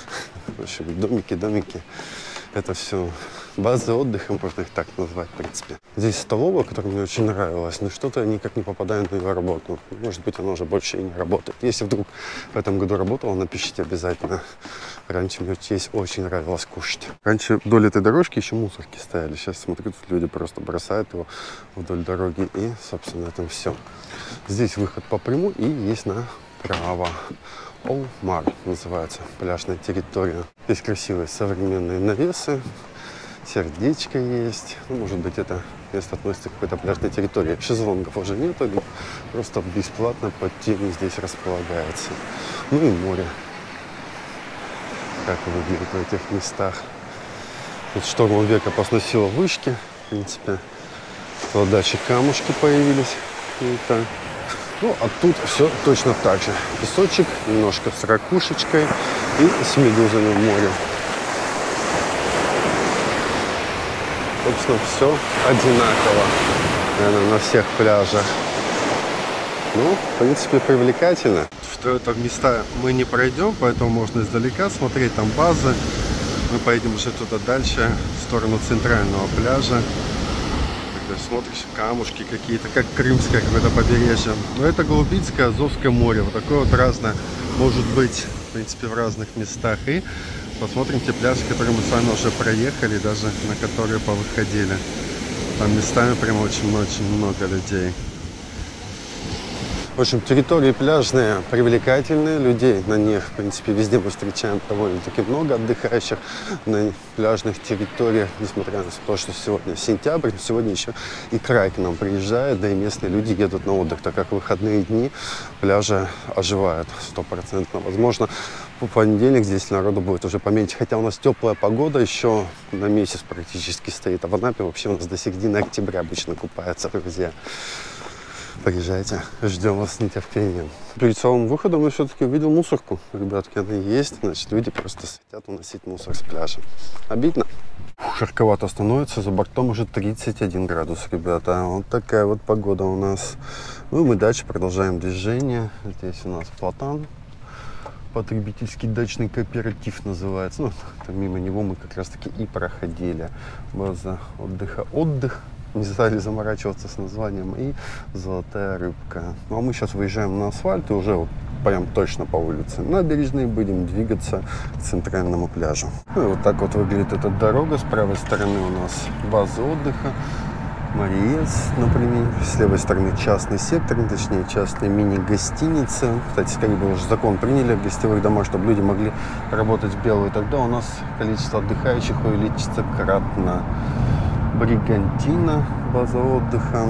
В общем, домики, домики. Это все базы отдыха, можно их так назвать, в принципе. Здесь столовая, которая мне очень нравилась, но что-то никак не попадает на ее работу. Может быть, она уже больше и не работает. Если вдруг в этом году работала, напишите обязательно. Раньше мне здесь очень нравилось кушать. Раньше вдоль этой дорожки еще мусорки стояли. Сейчас, смотрю, тут люди просто бросают его вдоль дороги. И, собственно, на этом все. Здесь выход по прямой и есть направо. Олмар называется пляжная территория. Здесь красивые современные навесы, сердечко есть. Ну, может быть, это место относится к какой-то пляжной территории. Шезлонгов уже нету, просто бесплатно под теми здесь располагается. Ну и море. как выглядит в этих местах. Тут штормом века посносило вышки, в принципе. Вот дальше камушки появились. И так. Ну, а тут все точно так же. Песочек, немножко с ракушечкой и с медузами в море. Собственно, все одинаково, наверное, на всех пляжах. Ну, в принципе, привлекательно. В это места мы не пройдем, поэтому можно издалека смотреть, там базы. Мы поедем уже туда дальше, в сторону центрального пляжа. Когда смотришь, камушки какие-то, как крымское какое-то побережье. Но это Голубицкое, Азовское море. Вот такое вот разное может быть, в принципе, в разных местах. И посмотрим те пляжи, которые мы с вами уже проехали, даже на которые повыходили. Там местами прям очень-очень много людей. В общем, территории пляжные привлекательные, людей на них, в принципе, везде мы встречаем довольно-таки много отдыхающих на пляжных территориях, несмотря на то, что сегодня сентябрь, сегодня еще и край к нам приезжает, да и местные люди едут на отдых, так как в выходные дни пляжи оживают стопроцентно. Возможно, в понедельник здесь народу будет уже поменьше, хотя у нас теплая погода еще на месяц практически стоит, а в Анапе вообще у нас до середины октября обычно купаются, друзья. Приезжайте, ждем вас с нетерпением. Перед самым выходом я все-таки увидел мусорку. Ребятки, она есть, значит, люди просто хотят уносить мусор с пляжа. Обидно. Жарковато становится, за бортом уже тридцать один градус, ребята. Вот такая вот погода у нас. Ну, мы дальше продолжаем движение. Здесь у нас Платан. Потребительский дачный кооператив называется. Ну, мимо него мы как раз-таки и проходили. База отдыха «Отдых». Не стали заморачиваться с названием. И «Золотая рыбка». Ну, а мы сейчас выезжаем на асфальт и уже вот прям точно по улице набережной будем двигаться к центральному пляжу. Ну, и вот так вот выглядит эта дорога. С правой стороны у нас база отдыха. Мариец, например. С левой стороны частный сектор, точнее частная мини-гостиница. Кстати, скорее бы уже закон приняли в гостевых домах, чтобы люди могли работать в белую. Тогда у нас количество отдыхающих увеличится кратно. Бригантина, база отдыха.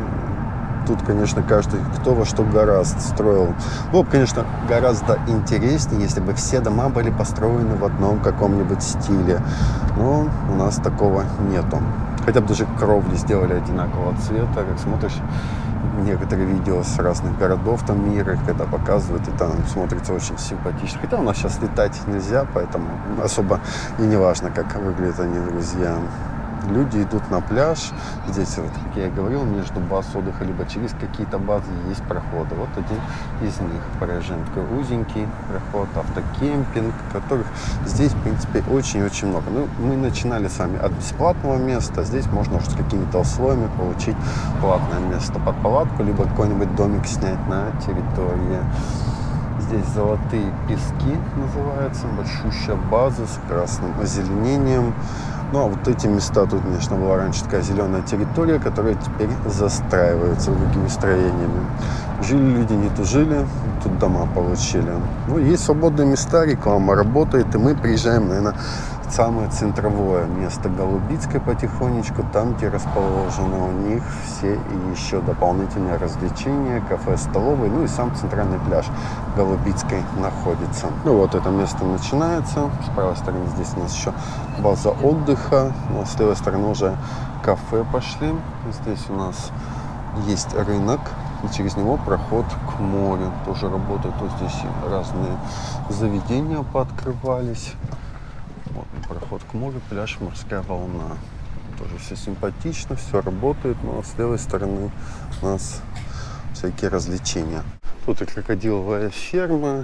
Тут, конечно, каждый кто во что гораздо строил. Было бы, конечно, гораздо интереснее, если бы все дома были построены в одном каком-нибудь стиле. Но у нас такого нету. Хотя бы даже кровли сделали одинакового цвета. Как смотришь некоторые видео с разных городов там мира, когда показывают, и там смотрится очень симпатично. Хотя у нас сейчас летать нельзя, поэтому особо и не важно, как выглядят они, друзья. Люди идут на пляж. Здесь, вот, как я и говорил, между баз отдыха либо через какие-то базы есть проходы. Вот один из них. Проезжаем такой узенький проход, автокемпинг, которых здесь, в принципе, очень-очень много. Ну, мы начинали с вами от бесплатного места. Здесь можно уже с какими-то условиями получить платное место под палатку, либо какой-нибудь домик снять на территории. Здесь «Золотые пески» называется. Большущая база с красным озеленением. Ну, а вот эти места, тут, конечно, была раньше такая зеленая территория, которая теперь застраивается другими строениями. Жили люди, не тужили, тут дома получили. Ну, есть свободные места, реклама работает, и мы приезжаем, наверное, в самое центровое место Голубицкой потихонечку, там, где расположены у них все и еще дополнительные развлечения, кафе, столовые, ну и сам центральный пляж Голубицкой находится. Ну, вот это место начинается. С правой стороны здесь у нас еще база отдыха, ну, с левой стороны уже кафе пошли. Здесь у нас есть рынок, и через него проход к морю тоже работает. Вот здесь разные заведения пооткрывались. Вот проход к морю, пляж, морская волна. Тоже все симпатично, все работает. Но с левой стороны у нас всякие развлечения. Тут и крокодиловая ферма,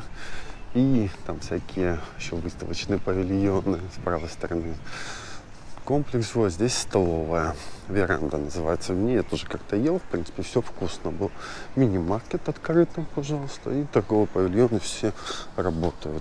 и там всякие еще выставочные павильоны с правой стороны. Комплекс, вот здесь столовая, веранда называется. В ней я тоже как-то ел, в принципе, все вкусно было. Мини-маркет открытый, пожалуйста, и торговые павильоны все работают.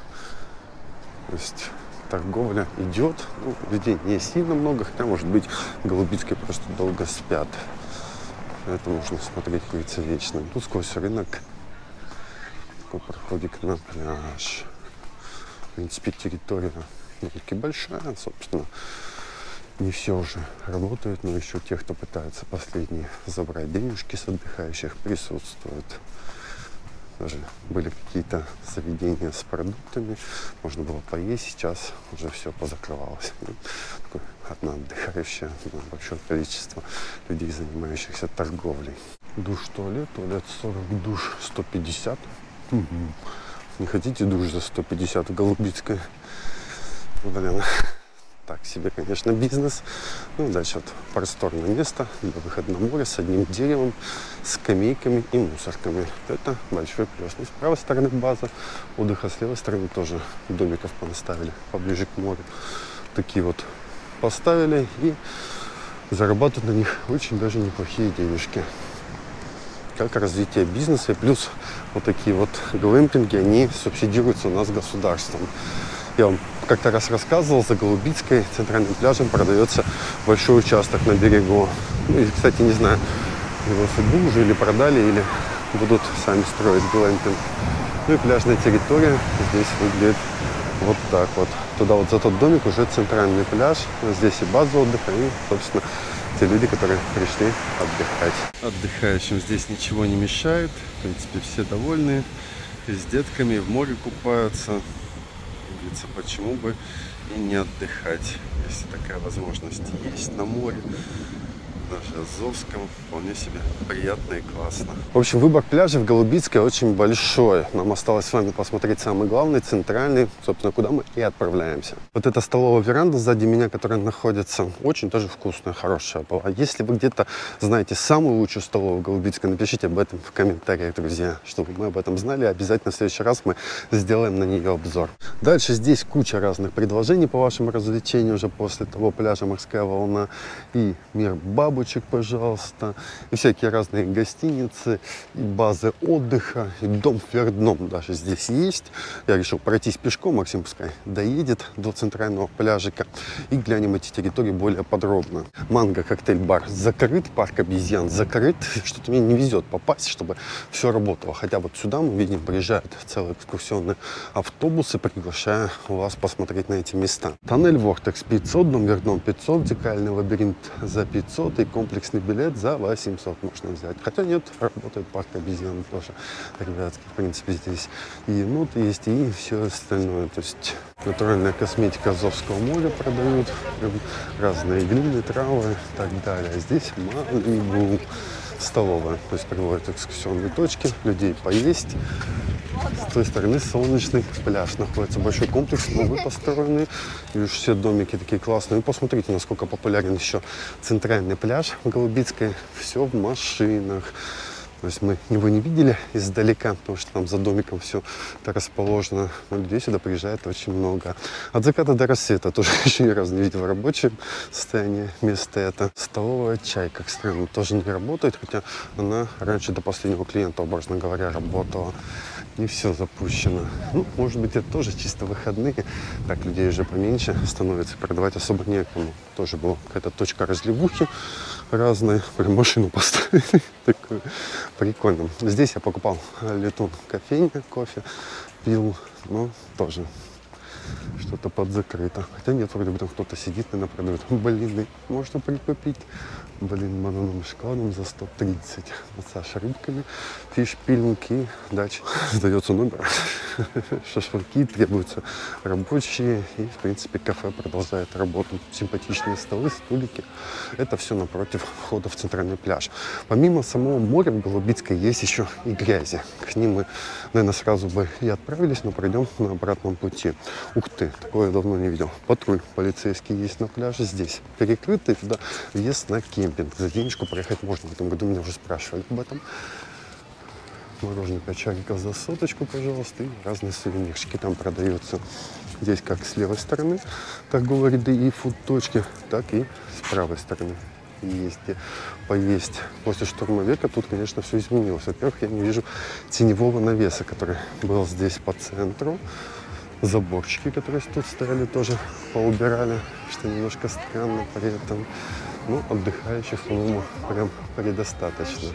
То есть торговля идет, ну, людей не сильно много, хотя, может быть, Голубицкие просто долго спят. Это можно смотреть, как говорится, вечно. Тут сквозь рынок такой проходик на пляж. В принципе, территория довольно большая, собственно. Не все уже работает, но еще те, кто пытается последние забрать денежки с отдыхающих, присутствуют. даже были какие-то заведения с продуктами, можно было поесть, сейчас уже все позакрывалось. Такое одна отдыхающая, большое количество людей, занимающихся торговлей. Душ, туалет, туалет сорок, душ сто пятьдесят. Угу. Не хотите душ за сто пятьдесят в Голубицкой? Блин, так себе, конечно, бизнес. Ну, дальше вот просторное место для выхода на море с одним деревом, скамейками и мусорками. Это большой плюс. Ну, с правой стороны база отдыха, с левой стороны тоже домиков понаставили поближе к морю. Такие вот поставили и зарабатывают на них очень даже неплохие денежки. Как развитие бизнеса, и плюс вот такие вот глэмпинги, они субсидируются у нас государством. Я вам как-то раз рассказывал, за Голубицкой центральным пляжем продается большой участок на берегу. Ну, и, кстати, не знаю, его судьбу уже или продали, или будут сами строить глэмпинг. Ну и пляжная территория здесь выглядит вот так вот. Туда вот за тот домик уже центральный пляж. Здесь и база отдыха, и, собственно, те люди, которые пришли отдыхать. Отдыхающим здесь ничего не мешает. В принципе, все довольны. И с детками в море купаются. Говорится, почему бы и не отдыхать, если такая возможность есть на море. Даже Азовском вполне себе приятно и классно. В общем, выбор пляжей в Голубицкой очень большой. Нам осталось с вами посмотреть самый главный, центральный, собственно, куда мы и отправляемся. Вот эта столовая веранда сзади меня, которая находится, очень тоже вкусная, хорошая была. Если вы где-то знаете самую лучшую столовую в Голубицкой, напишите об этом в комментариях, друзья, чтобы мы об этом знали. Обязательно в следующий раз мы сделаем на нее обзор. Дальше здесь куча разных предложений по вашему развлечению уже после того пляжа «Морская волна» и «Мир бабочек», пожалуйста, и всякие разные гостиницы, и базы отдыха, и дом вверх дном даже здесь есть. Я решил пройтись пешком, Максим пускай доедет до центрального пляжика и глянем эти территории более подробно. Манго коктейль-бар закрыт, парк обезьян закрыт, что-то мне не везет попасть, чтобы все работало. Хотя вот сюда мы видим, приезжают целые экскурсионные автобусы, приглашая вас посмотреть на эти места. Тоннель Вортекс пятьсот, дом вверх дном пятьсот, зеркальный лабиринт за пятьсот и комплексный билет за восемьсот можно взять. Хотя нет, работает парк обезьян тоже, ребятки, в принципе, здесь и еноты есть, и все остальное. То есть натуральная косметика Азовского моря продают, разные глины, травы и так далее. Здесь Малибу, столовая, то есть приводят экскурсионные точки, людей поесть. С той стороны солнечный пляж находится, большой комплекс, новый построенный, и уж все домики такие классные. И посмотрите, насколько популярен еще центральный пляж в Голубицкой, все в машинах. То есть мы его не видели издалека, потому что там за домиком все это расположено. Но людей сюда приезжает очень много. От заката до рассвета тоже еще ни разу не видел в рабочем состоянии место это. Столовая «Чайка», странно, тоже не работает, хотя она раньше до последнего клиента, образно говоря, работала. Не все запущено. Ну, может быть, это тоже чисто выходные. Так, людей уже поменьше становится, продавать особо некому. Тоже была какая-то точка разливухи разные. Прям машину поставили. Такое прикольно. Здесь я покупал летун кофейня, кофе пил, но тоже что-то подзакрыто. Хотя нет, вроде бы там кто-то сидит и продает. Блины можно прикупить. Блин, банановым шоколадом за сто тридцать. Массаж рыбками, фиш-пилинги. Дальше сдается номер. Шашлыки, требуются рабочие. И, в принципе, кафе продолжает работать. Симпатичные столы, стулики. Это все напротив входа в центральный пляж. Помимо самого моря в Голубицкой есть еще и грязи. К ним мы, наверное, сразу бы и отправились, но пройдем на обратном пути. Ух ты, такое я давно не видел. Патруль полицейский есть на пляже здесь. Перекрытый туда въезд на кемпинг. За денежку проехать можно. В этом году меня уже спрашивали об этом. Мороженое пять шариков за соточку, пожалуйста. И разные сувенирчики там продаются. Здесь как с левой стороны торговые ряды и фуд-точки, так и с правой стороны. Есть где поесть. После штурма века тут, конечно, все изменилось. Во-первых, я не вижу теневого навеса, который был здесь по центру. Заборчики, которые тут стояли, тоже поубирали, что немножко странно при этом. Ну, отдыхающих, по-моему, прям предостаточно.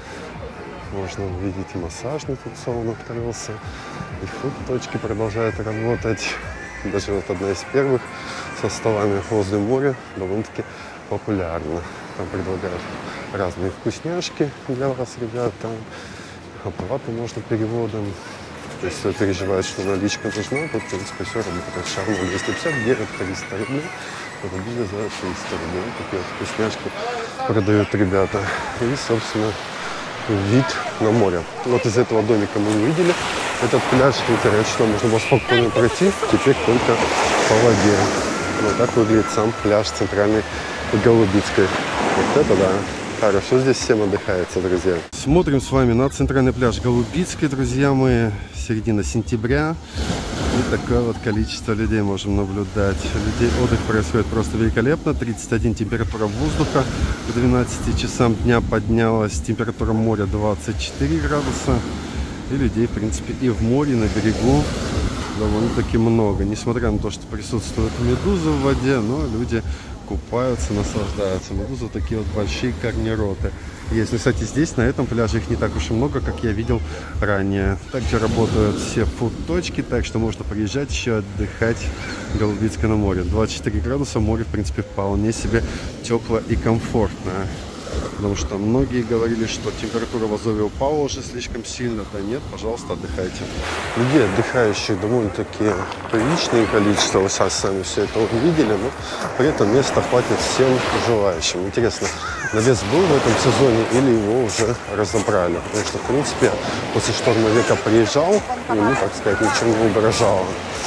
Можно увидеть и массажный тут салон открылся, и фуд-точки продолжают работать. Даже вот одна из первых со столами возле моря довольно-таки популярна. Там предлагают разные вкусняшки для вас, ребята. оплату можно переводом. То есть, если переживают, что наличка нужна, то, в принципе, все работает. Шарма двести пятьдесят, геры триста рублей, рубли за триста рублей. Такие вот вкусняшки продают ребята. И, собственно, вид на море. Вот из этого домика мы не видели этот пляж. Интересно, что можно было спокойно пройти, теперь только по воде. Вот так выглядит сам пляж центральной Голубицкой. Вот это да. Хорошо, здесь всем отдыхается, друзья. Смотрим с вами на центральный пляж Голубицкой, друзья мои. Середина сентября. И такое вот количество людей можем наблюдать. Людей отдых происходит просто великолепно. тридцать один температура воздуха. К двенадцати часам дня поднялась температура моря двадцать четыре градуса. И людей, в принципе, и в море, и на берегу довольно-таки много. Несмотря на то, что присутствуют медузы в воде, но люди купаются, наслаждаются. Медузы такие вот большие корнероты есть. Но, кстати, здесь, на этом пляже, их не так уж и много, как я видел ранее. Также работают все фуд-точки, так что можно приезжать еще отдыхать в Голубицкое на море. двадцать четыре градуса, море, в принципе, вполне себе теплое и комфортное. Потому что многие говорили, что температура в Азове упала уже слишком сильно. Да нет, пожалуйста, отдыхайте. Людей, отдыхающих, довольно-таки приличное количество. Вы сами все это увидели, но при этом места хватит всем желающим. Интересно, навес был в этом сезоне или его уже разобрали? Потому что, в принципе, после шторма века приезжал, ему, так сказать, ничего не угрожало.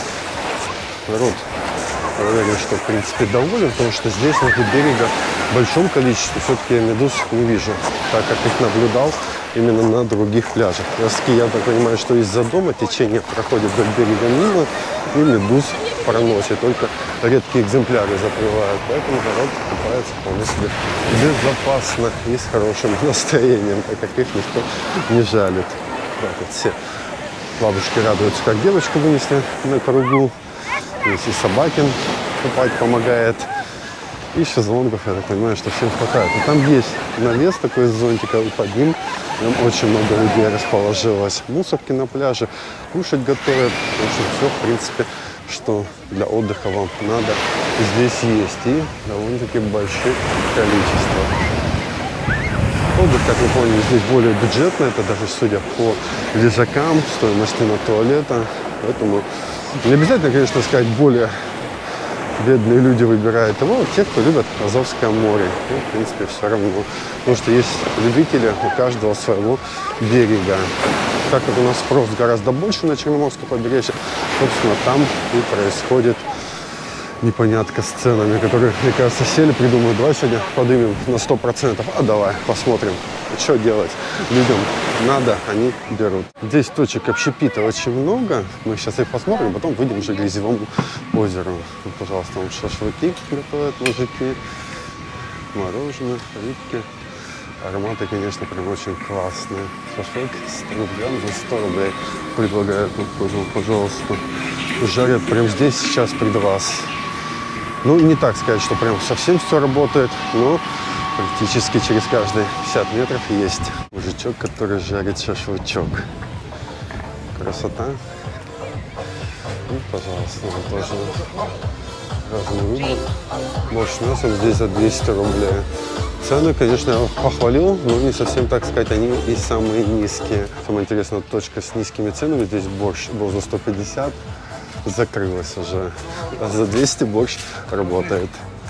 Народ, уверен, что, в принципе, доволен, потому что здесь, на берега, в большом количестве все-таки я медуз не вижу, так как их наблюдал именно на других пляжах. Раз-таки, я так понимаю, что из-за дома течение проходит до берега мимо, и медуз проносит, только редкие экземпляры заплывают. Поэтому народ купается вполне себе безопасно и с хорошим настроением, так как их никто не жалит. Так вот все бабушки радуются, как девочку вынесли на кругу. Здесь и Собакин купать помогает. И шезлонгов, я так понимаю, что всем хватает. И там есть навес такой с зонтиком, под ним там очень много людей расположилось. Мусорки на пляже, кушать готовят. В общем, все, в принципе, что для отдыха вам надо, здесь есть. И довольно-таки большое количество. Отдых, как вы поняли, здесь более бюджетный. Это даже судя по лежакам, стоимости на туалета. Поэтому не обязательно, конечно, сказать, более бедные люди выбирают его, вот те, кто любят Азовское море. Ну, в принципе, все равно. Потому что есть любители у каждого своего берега. Так как у нас спрос гораздо больше на Черноморском побережье, собственно, там и происходит непонятка с ценами, которые, мне кажется, сели, придумают, давай сегодня поднимем на сто процентов. А давай, посмотрим, что делать. Людям надо, они берут. Здесь точек общепита очень много. Мы сейчас их посмотрим, потом выйдем уже к Грязевому озеру. Вот, пожалуйста, вон шашлыки готовят мужики. Мороженое, рыбки. Ароматы, конечно, прям очень классные. Шашлык сто рублей за сто рублей предлагают. Ну, пожалуйста. Жарят прямо здесь, сейчас пред вас. Ну, не так сказать, что прям совсем все работает, но практически через каждые пятьдесят метров есть мужичок, который жарит шашлычок. Красота. Ну, пожалуйста, тоже разный выбор. Борщ с мясом здесь за двести рублей. Цены, конечно, я похвалил, но не совсем, так сказать, они и самые низкие. Самая интересная точка с низкими ценами, здесь борщ был за сто пятьдесят. Закрылась уже. А за двести борщ работает.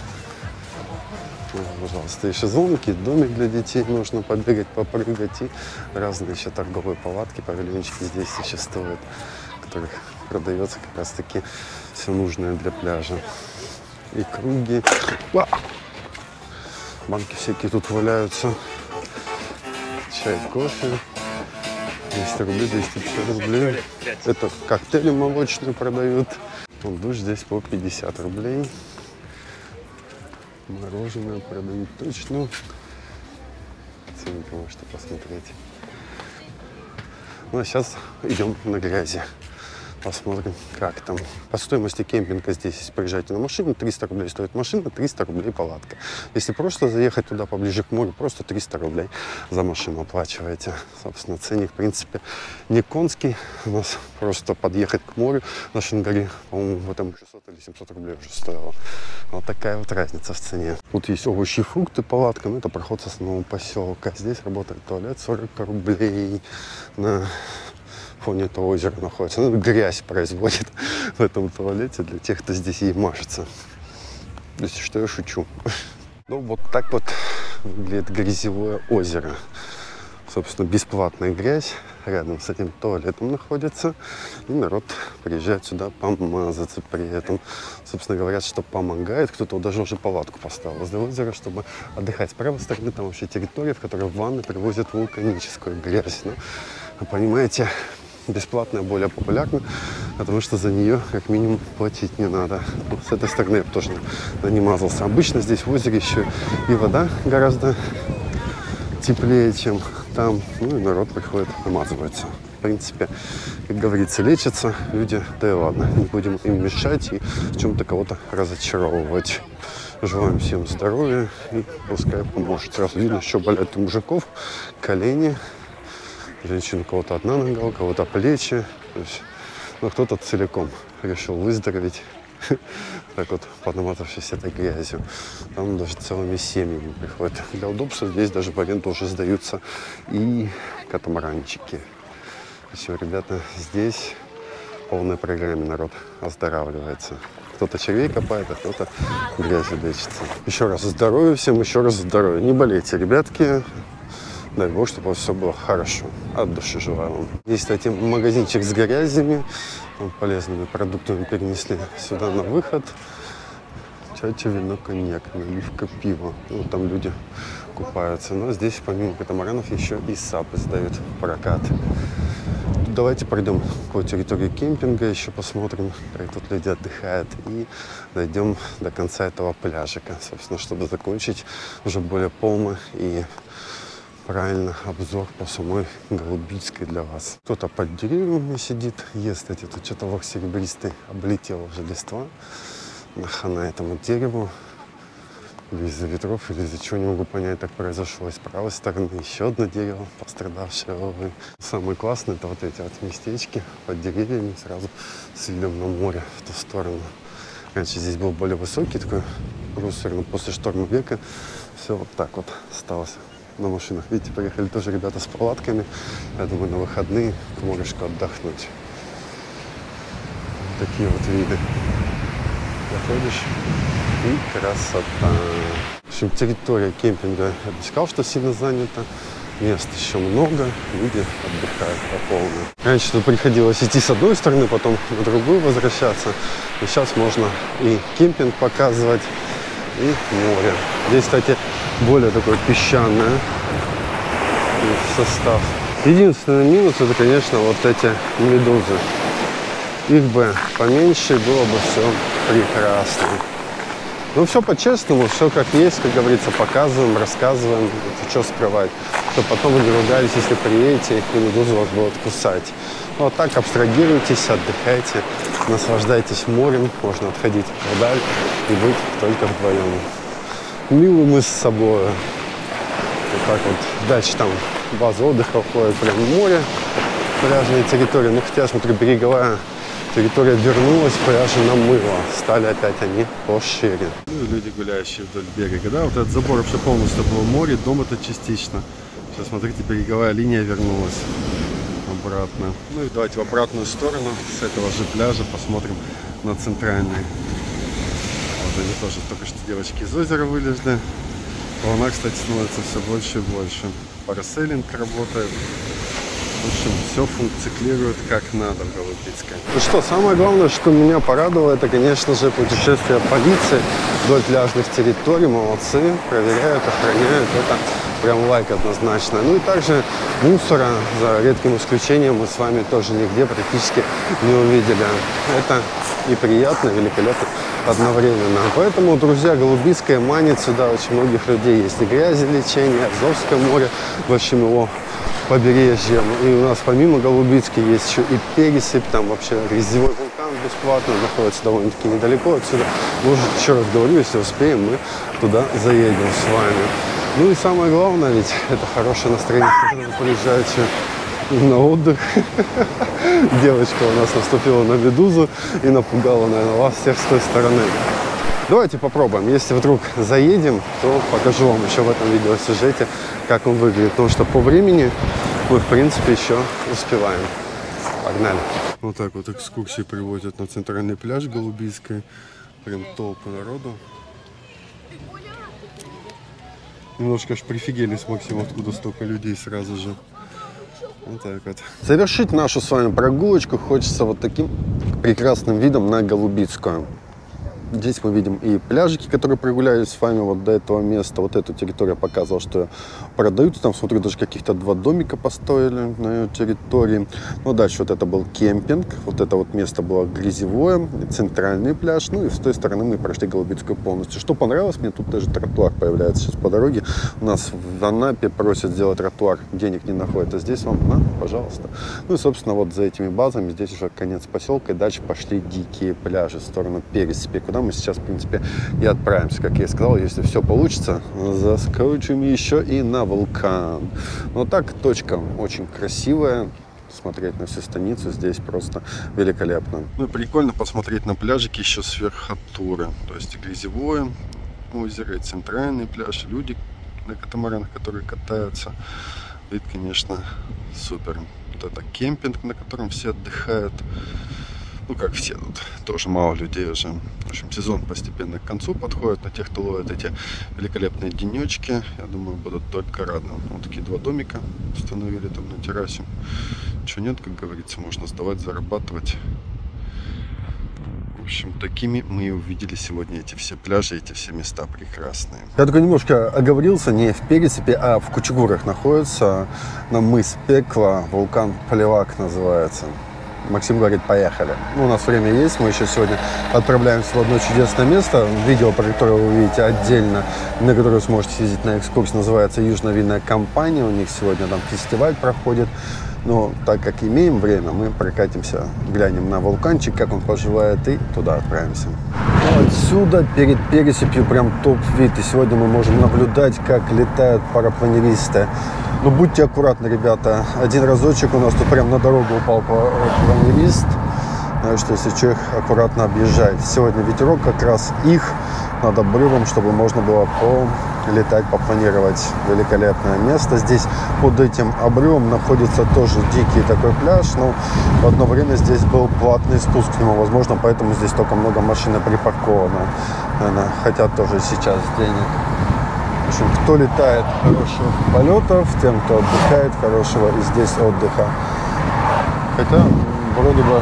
Пожалуйста, еще зонки, домик для детей. Можно побегать, попрыгать. И разные еще торговые палатки, павильончики здесь существуют, в которых продается как раз таки все нужное для пляжа. И круги. А! Банки всякие тут валяются. Чай, кофе. двести рублей, двести пятьдесят рублей. Это коктейли молочные продают. Вот душ здесь по пятьдесят рублей. Мороженое продают точно. Ценненько можете посмотреть. Ну а сейчас идем на грязи. посмотрим, как там. По стоимости кемпинга здесь, если приезжаете на машине, триста рублей стоит машина, триста рублей палатка. Если просто заехать туда поближе к морю, просто триста рублей за машину оплачиваете. Собственно, ценник, в принципе, не конский. У нас просто подъехать к морю на Шингари, по-моему, в этом шестьсот или семьсот рублей уже стоило. Вот такая вот разница в цене. Тут есть овощи и фрукты, палатка, но это проход с основного поселка. Здесь работает туалет, сорок рублей. На фоне этого озера находится. Ну, грязь производит в этом туалете для тех, кто здесь ей мажется. Если что, я шучу. Ну, вот так вот выглядит грязевое озеро. Собственно, бесплатная грязь рядом с этим туалетом находится. И народ приезжает сюда помазаться при этом. Собственно, говорят, что помогает. Кто-то даже уже палатку поставил возле озера, чтобы отдыхать. С правой стороны там вообще территория, в которой в ванны привозят вулканическую грязь. Ну, вы понимаете, бесплатная более популярна, потому что за нее как минимум платить не надо. Ну, с этой стороны я бы тоже не мазался. Обычно здесь в озере еще и вода гораздо теплее, чем там. Ну и народ приходит, намазывается. В принципе, как говорится, лечатся люди, да и ладно, не будем им мешать и в чем-то кого-то разочаровывать. Желаем всем здоровья и пускай поможет. Сразу видно, что болят у мужиков, колени. Женщин у кого-то одна нога, у кого-то плечи. То есть, ну, кто-то целиком решил выздороветь, так вот, поднаматывавшись этой грязью. Там даже целыми семьями приходят. Для удобства здесь даже в аренду уже сдаются и катамаранчики. Все, ребята, здесь в полной программе народ оздоравливается. Кто-то червей копает, а кто-то грязью лечится. Еще раз здоровья всем, еще раз здоровья. Не болейте, ребятки. Дай бог, чтобы у вас все было хорошо. От души желаю вам. Здесь, кстати, магазинчик с грязями. Там полезными продуктами перенесли сюда на выход. Чача, вино, коньяк, наливка, пиво. Вот там люди купаются. Но здесь, помимо катамаранов, еще и сапы сдают в прокат. Тут давайте пройдем по территории кемпинга, еще посмотрим, как тут люди отдыхают. И дойдем до конца этого пляжика, собственно, чтобы закончить уже более полно и правильно обзор по самой Голубицкой для вас. Кто-то под деревьями сидит, ест, кстати, тут что-то лох серебристый, облетел уже листва на хана этому дереву. Или из-за ветров, или из-за чего, не могу понять, так произошло. С правой стороны еще одно дерево, пострадавшее. Увы. Самое классное — это вот эти вот местечки под деревьями, сразу с видом на море в ту сторону. Раньше здесь был более высокий такой бруствер, но после шторма века все вот так вот осталось. На машинах. Видите, приехали тоже ребята с палатками. Я думаю, на выходные к морюшку отдохнуть. Вот такие вот виды. Заходишь и красота. В общем, территория кемпинга, я бы сказал, что сильно занята. Мест еще много, люди отдыхают по полной. Раньше тут приходилось идти с одной стороны, потом на другую возвращаться. И сейчас можно и кемпинг показывать, и море. Здесь, кстати, более такой песчаный состав. Единственный минус — это, конечно, вот эти медузы. Их бы поменьше, было бы все прекрасно. Ну, все по-честному, все как есть, как говорится, показываем, рассказываем, это что скрывать. Чтобы потом вы не ругались, если приедете, и медузы вас будут кусать. Вот так абстрагируйтесь, отдыхайте, наслаждайтесь морем, можно отходить вдаль и быть только вдвоем. Милы мы с собой. Вот так вот. Дальше там база отдыха уходит прямо в море, пляжная территория. Ну, хотя, смотрю, береговая территория вернулась, пляжи намыло. Стали опять они пошире. Ну и люди, гуляющие вдоль берега. Да, вот этот забор вообще полностью был в море, дом это частично. Сейчас, смотрите, береговая линия вернулась обратно. Ну и давайте в обратную сторону с этого же пляжа посмотрим на центральный. Вот они тоже только что девочки из озера вылезли. Волна, кстати, становится все больше и больше. Парасейлинг работает. В общем, все функционирует как надо в Голубицкой. Ну что, самое главное, что меня порадовало, это, конечно же, путешествие полиции вдоль пляжных территорий. Молодцы, проверяют, охраняют. Это прям лайк однозначно. Ну и также мусора, за редким исключением, мы с вами тоже нигде практически не увидели. Это и приятно, и великолепно одновременно. Поэтому, друзья, Голубицкая манит сюда очень многих людей. Есть и грязелечение, Азовское море, в общем, его побережьем. И у нас помимо Голубицки есть еще и Пересыпь, там вообще грязевой вулкан бесплатно, находится довольно-таки недалеко отсюда. Может, еще раз говорю, если успеем, мы туда заедем с вами. Ну и самое главное, ведь это хорошее настроение, когда вы приезжаете на отдых. Девочка у нас наступила на медузу и напугала, наверное, вас всех с той стороны. Давайте попробуем. Если вдруг заедем, то покажу вам еще в этом видеосюжете, как он выглядит. Потому что по времени мы, в принципе, еще успеваем. Погнали. Вот так вот экскурсии приводят на центральный пляж Голубицкой. Прям толпы народу. Немножко аж прифигели с Максимом, откуда столько людей сразу же. Вот так вот. Завершить нашу с вами прогулочку хочется вот таким прекрасным видом на Голубицкую. Здесь мы видим и пляжики, которые прогулялись с вами вот до этого места. Вот эту территорию показывал, что продают. Там, смотрю, даже каких-то два домика построили на ее территории. Ну, дальше вот это был кемпинг. Вот это вот место было грязевое, центральный пляж. Ну, и с той стороны мы прошли Голубицкую полностью. Что понравилось мне, тут даже тротуар появляется сейчас по дороге. У нас в Анапе просят сделать тротуар, денег не находят. А здесь вам, на, пожалуйста. Ну, и, собственно, вот за этими базами здесь уже конец поселка. И дальше пошли дикие пляжи в сторону Пересыпи, куда мы сейчас, в принципе, и отправимся. Как я и сказал, если все получится, заскочим еще и на вулкан. Но так, точка очень красивая. Смотреть на всю станицу здесь просто великолепно. Ну и прикольно посмотреть на пляжики еще с верхотуры. То есть и грязевое озеро, и центральный пляж, люди на катамаранах, которые катаются. Вид, конечно, супер. Вот это кемпинг, на котором все отдыхают. Ну, как все тут, тоже мало людей уже. В общем, сезон постепенно к концу подходит. На тех, кто ловит эти великолепные денечки, я думаю, будут только рады. Вот такие два домика установили там на террасе. Чего нет, как говорится, можно сдавать, зарабатывать. В общем, такими мы и увидели сегодня эти все пляжи, эти все места прекрасные. Я только немножко оговорился, не в Пересыпи, а в Кучугурах находится, на мыс Пекла, вулкан Полевак называется. Максим говорит, поехали. Ну, у нас время есть, мы еще сегодня отправляемся в одно чудесное место. Видео, про которое вы увидите отдельно, на которое вы сможете съездить на экскурсию, называется Южная винная компания. У них сегодня там фестиваль проходит. Но так как имеем время, мы прокатимся, глянем на вулканчик, как он поживает, и туда отправимся. Ну, отсюда перед Пересыпью прям топ-вид. И сегодня мы можем наблюдать, как летают парапланеристы. Но будьте аккуратны, ребята. Один разочек у нас тут прям на дорогу упал парапланерист. Так что, если что, их аккуратно объезжает. Сегодня ветерок как раз их над обрывом, чтобы можно было полетать, попланировать великолепное место. Здесь под этим обрывом находится тоже дикий такой пляж. Но в одно время здесь был платный спуск к нему. Возможно, поэтому здесь только много машин припарковано. Наверное, хотят тоже сейчас денег. В общем, кто летает, хороших полетов, тем, кто отдыхает, хорошего и здесь отдыха. Хотя, вроде бы,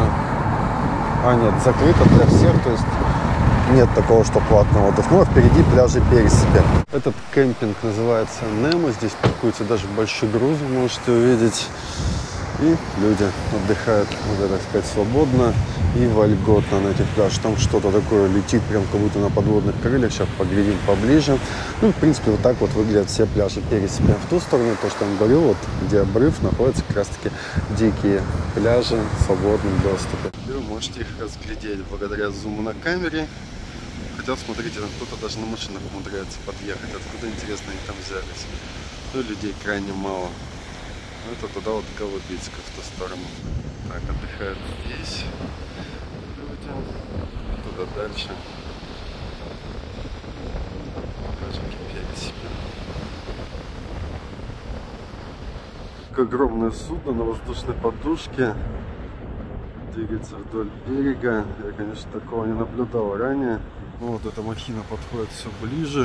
а нет, закрыто для всех, то есть нет такого, что платного отдых. Ну, а впереди пляжи Пересыпи. Этот кемпинг называется Немо, здесь паркуется даже большой груз, вы можете увидеть. И люди отдыхают, можно так сказать, свободно и вольготно на этих пляжах. Там что-то такое летит, прям как будто на подводных крыльях. Сейчас поглядим поближе. Ну, в принципе, вот так вот выглядят все пляжи Пересыпи. В ту сторону, то, что я вам говорил, вот где обрыв, находятся как раз-таки дикие пляжи в свободном доступе. И вы можете их разглядеть благодаря зуму на камере. Хотя, смотрите, там кто-то даже на машинах умудряется подъехать. Откуда, интересно, они там взялись? Ну, людей крайне мало. Это туда вот Голубицка, в ту сторону. Так, отдыхают здесь люди. Туда дальше. Пляжики Пересыпи. Как огромное судно на воздушной подушке двигается вдоль берега. Я, конечно, такого не наблюдал ранее. Ну, вот эта махина подходит все ближе.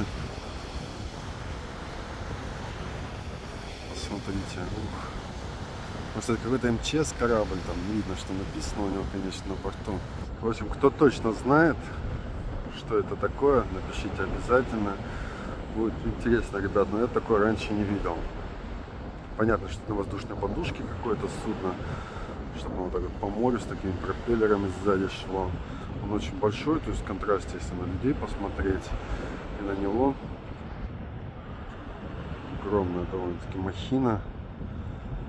Смотрите, ух. Может, это какой-то эм че эс корабль, там видно, что написано у него, конечно, на борту. В общем, кто точно знает, что это такое, напишите обязательно. Будет интересно, ребят, но я такое раньше не видел. Понятно, что это на воздушной подушке какое-то судно, чтобы оно так вот по морю с такими пропеллерами сзади шло. Он очень большой, то есть в контрасте, если на людей посмотреть и на него. Огромная довольно-таки махина.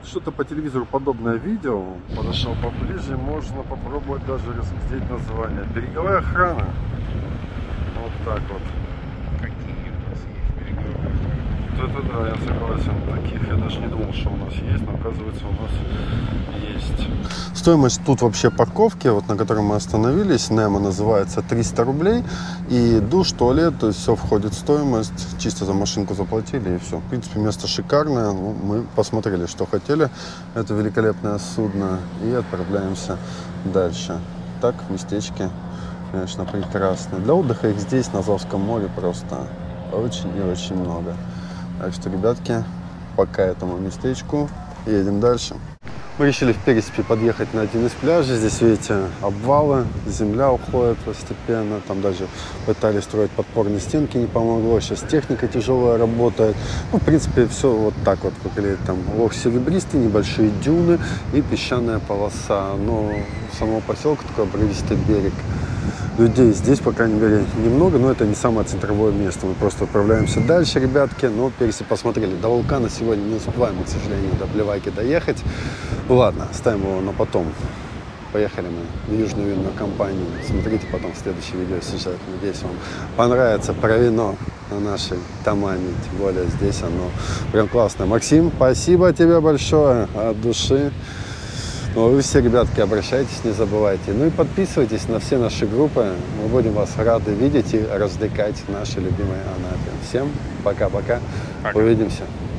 что-то по телевизору подобное видел. Подошел поближе, можно попробовать даже разглядеть название. Береговая охрана. Вот так вот. Какие у нас есть береговые охраны? Вот это да, я согласен. Таких я даже не думал, что у нас есть, но оказывается у нас есть. Стоимость тут вообще парковки, вот на которой мы остановились, Немо называется, триста рублей. И душ, туалет, то есть все входит в стоимость. Чисто за машинку заплатили и все. В принципе, место шикарное. Ну, мы посмотрели, что хотели. Это великолепное судно. И отправляемся дальше. Так, местечки, конечно, прекрасные. Для отдыха их здесь, на Азовском море, просто очень и очень много. Так что, ребятки, пока этому местечку едем дальше. Мы решили в Переспи подъехать на один из пляжей. Здесь, видите, обвалы, земля уходит постепенно. Там даже пытались строить подпорные стенки, не помогло. Сейчас техника тяжелая работает. Ну, в принципе, все вот так вот выглядит. Там лог серебристый, небольшие дюны и песчаная полоса. Но самого поселка такой обрывистый берег. Людей здесь, по крайней мере, немного, но это не самое центровое место. Мы просто отправляемся дальше, ребятки. Но Переспи посмотрели. До вулкана сегодня не успеваем, к сожалению, до Плевайки доехать. Ну ладно, ставим его на потом. Поехали мы в Южную винную компанию. Смотрите потом в следующем видео сюжет. Надеюсь, вам понравится про вино на нашей Тамане. Тем более здесь оно прям классное. Максим, спасибо тебе большое от души. Ну, вы все, ребятки, обращайтесь, не забывайте. Ну и подписывайтесь на все наши группы. Мы будем вас рады видеть и развлекать в нашей любимой Анапе. Всем пока-пока. Увидимся.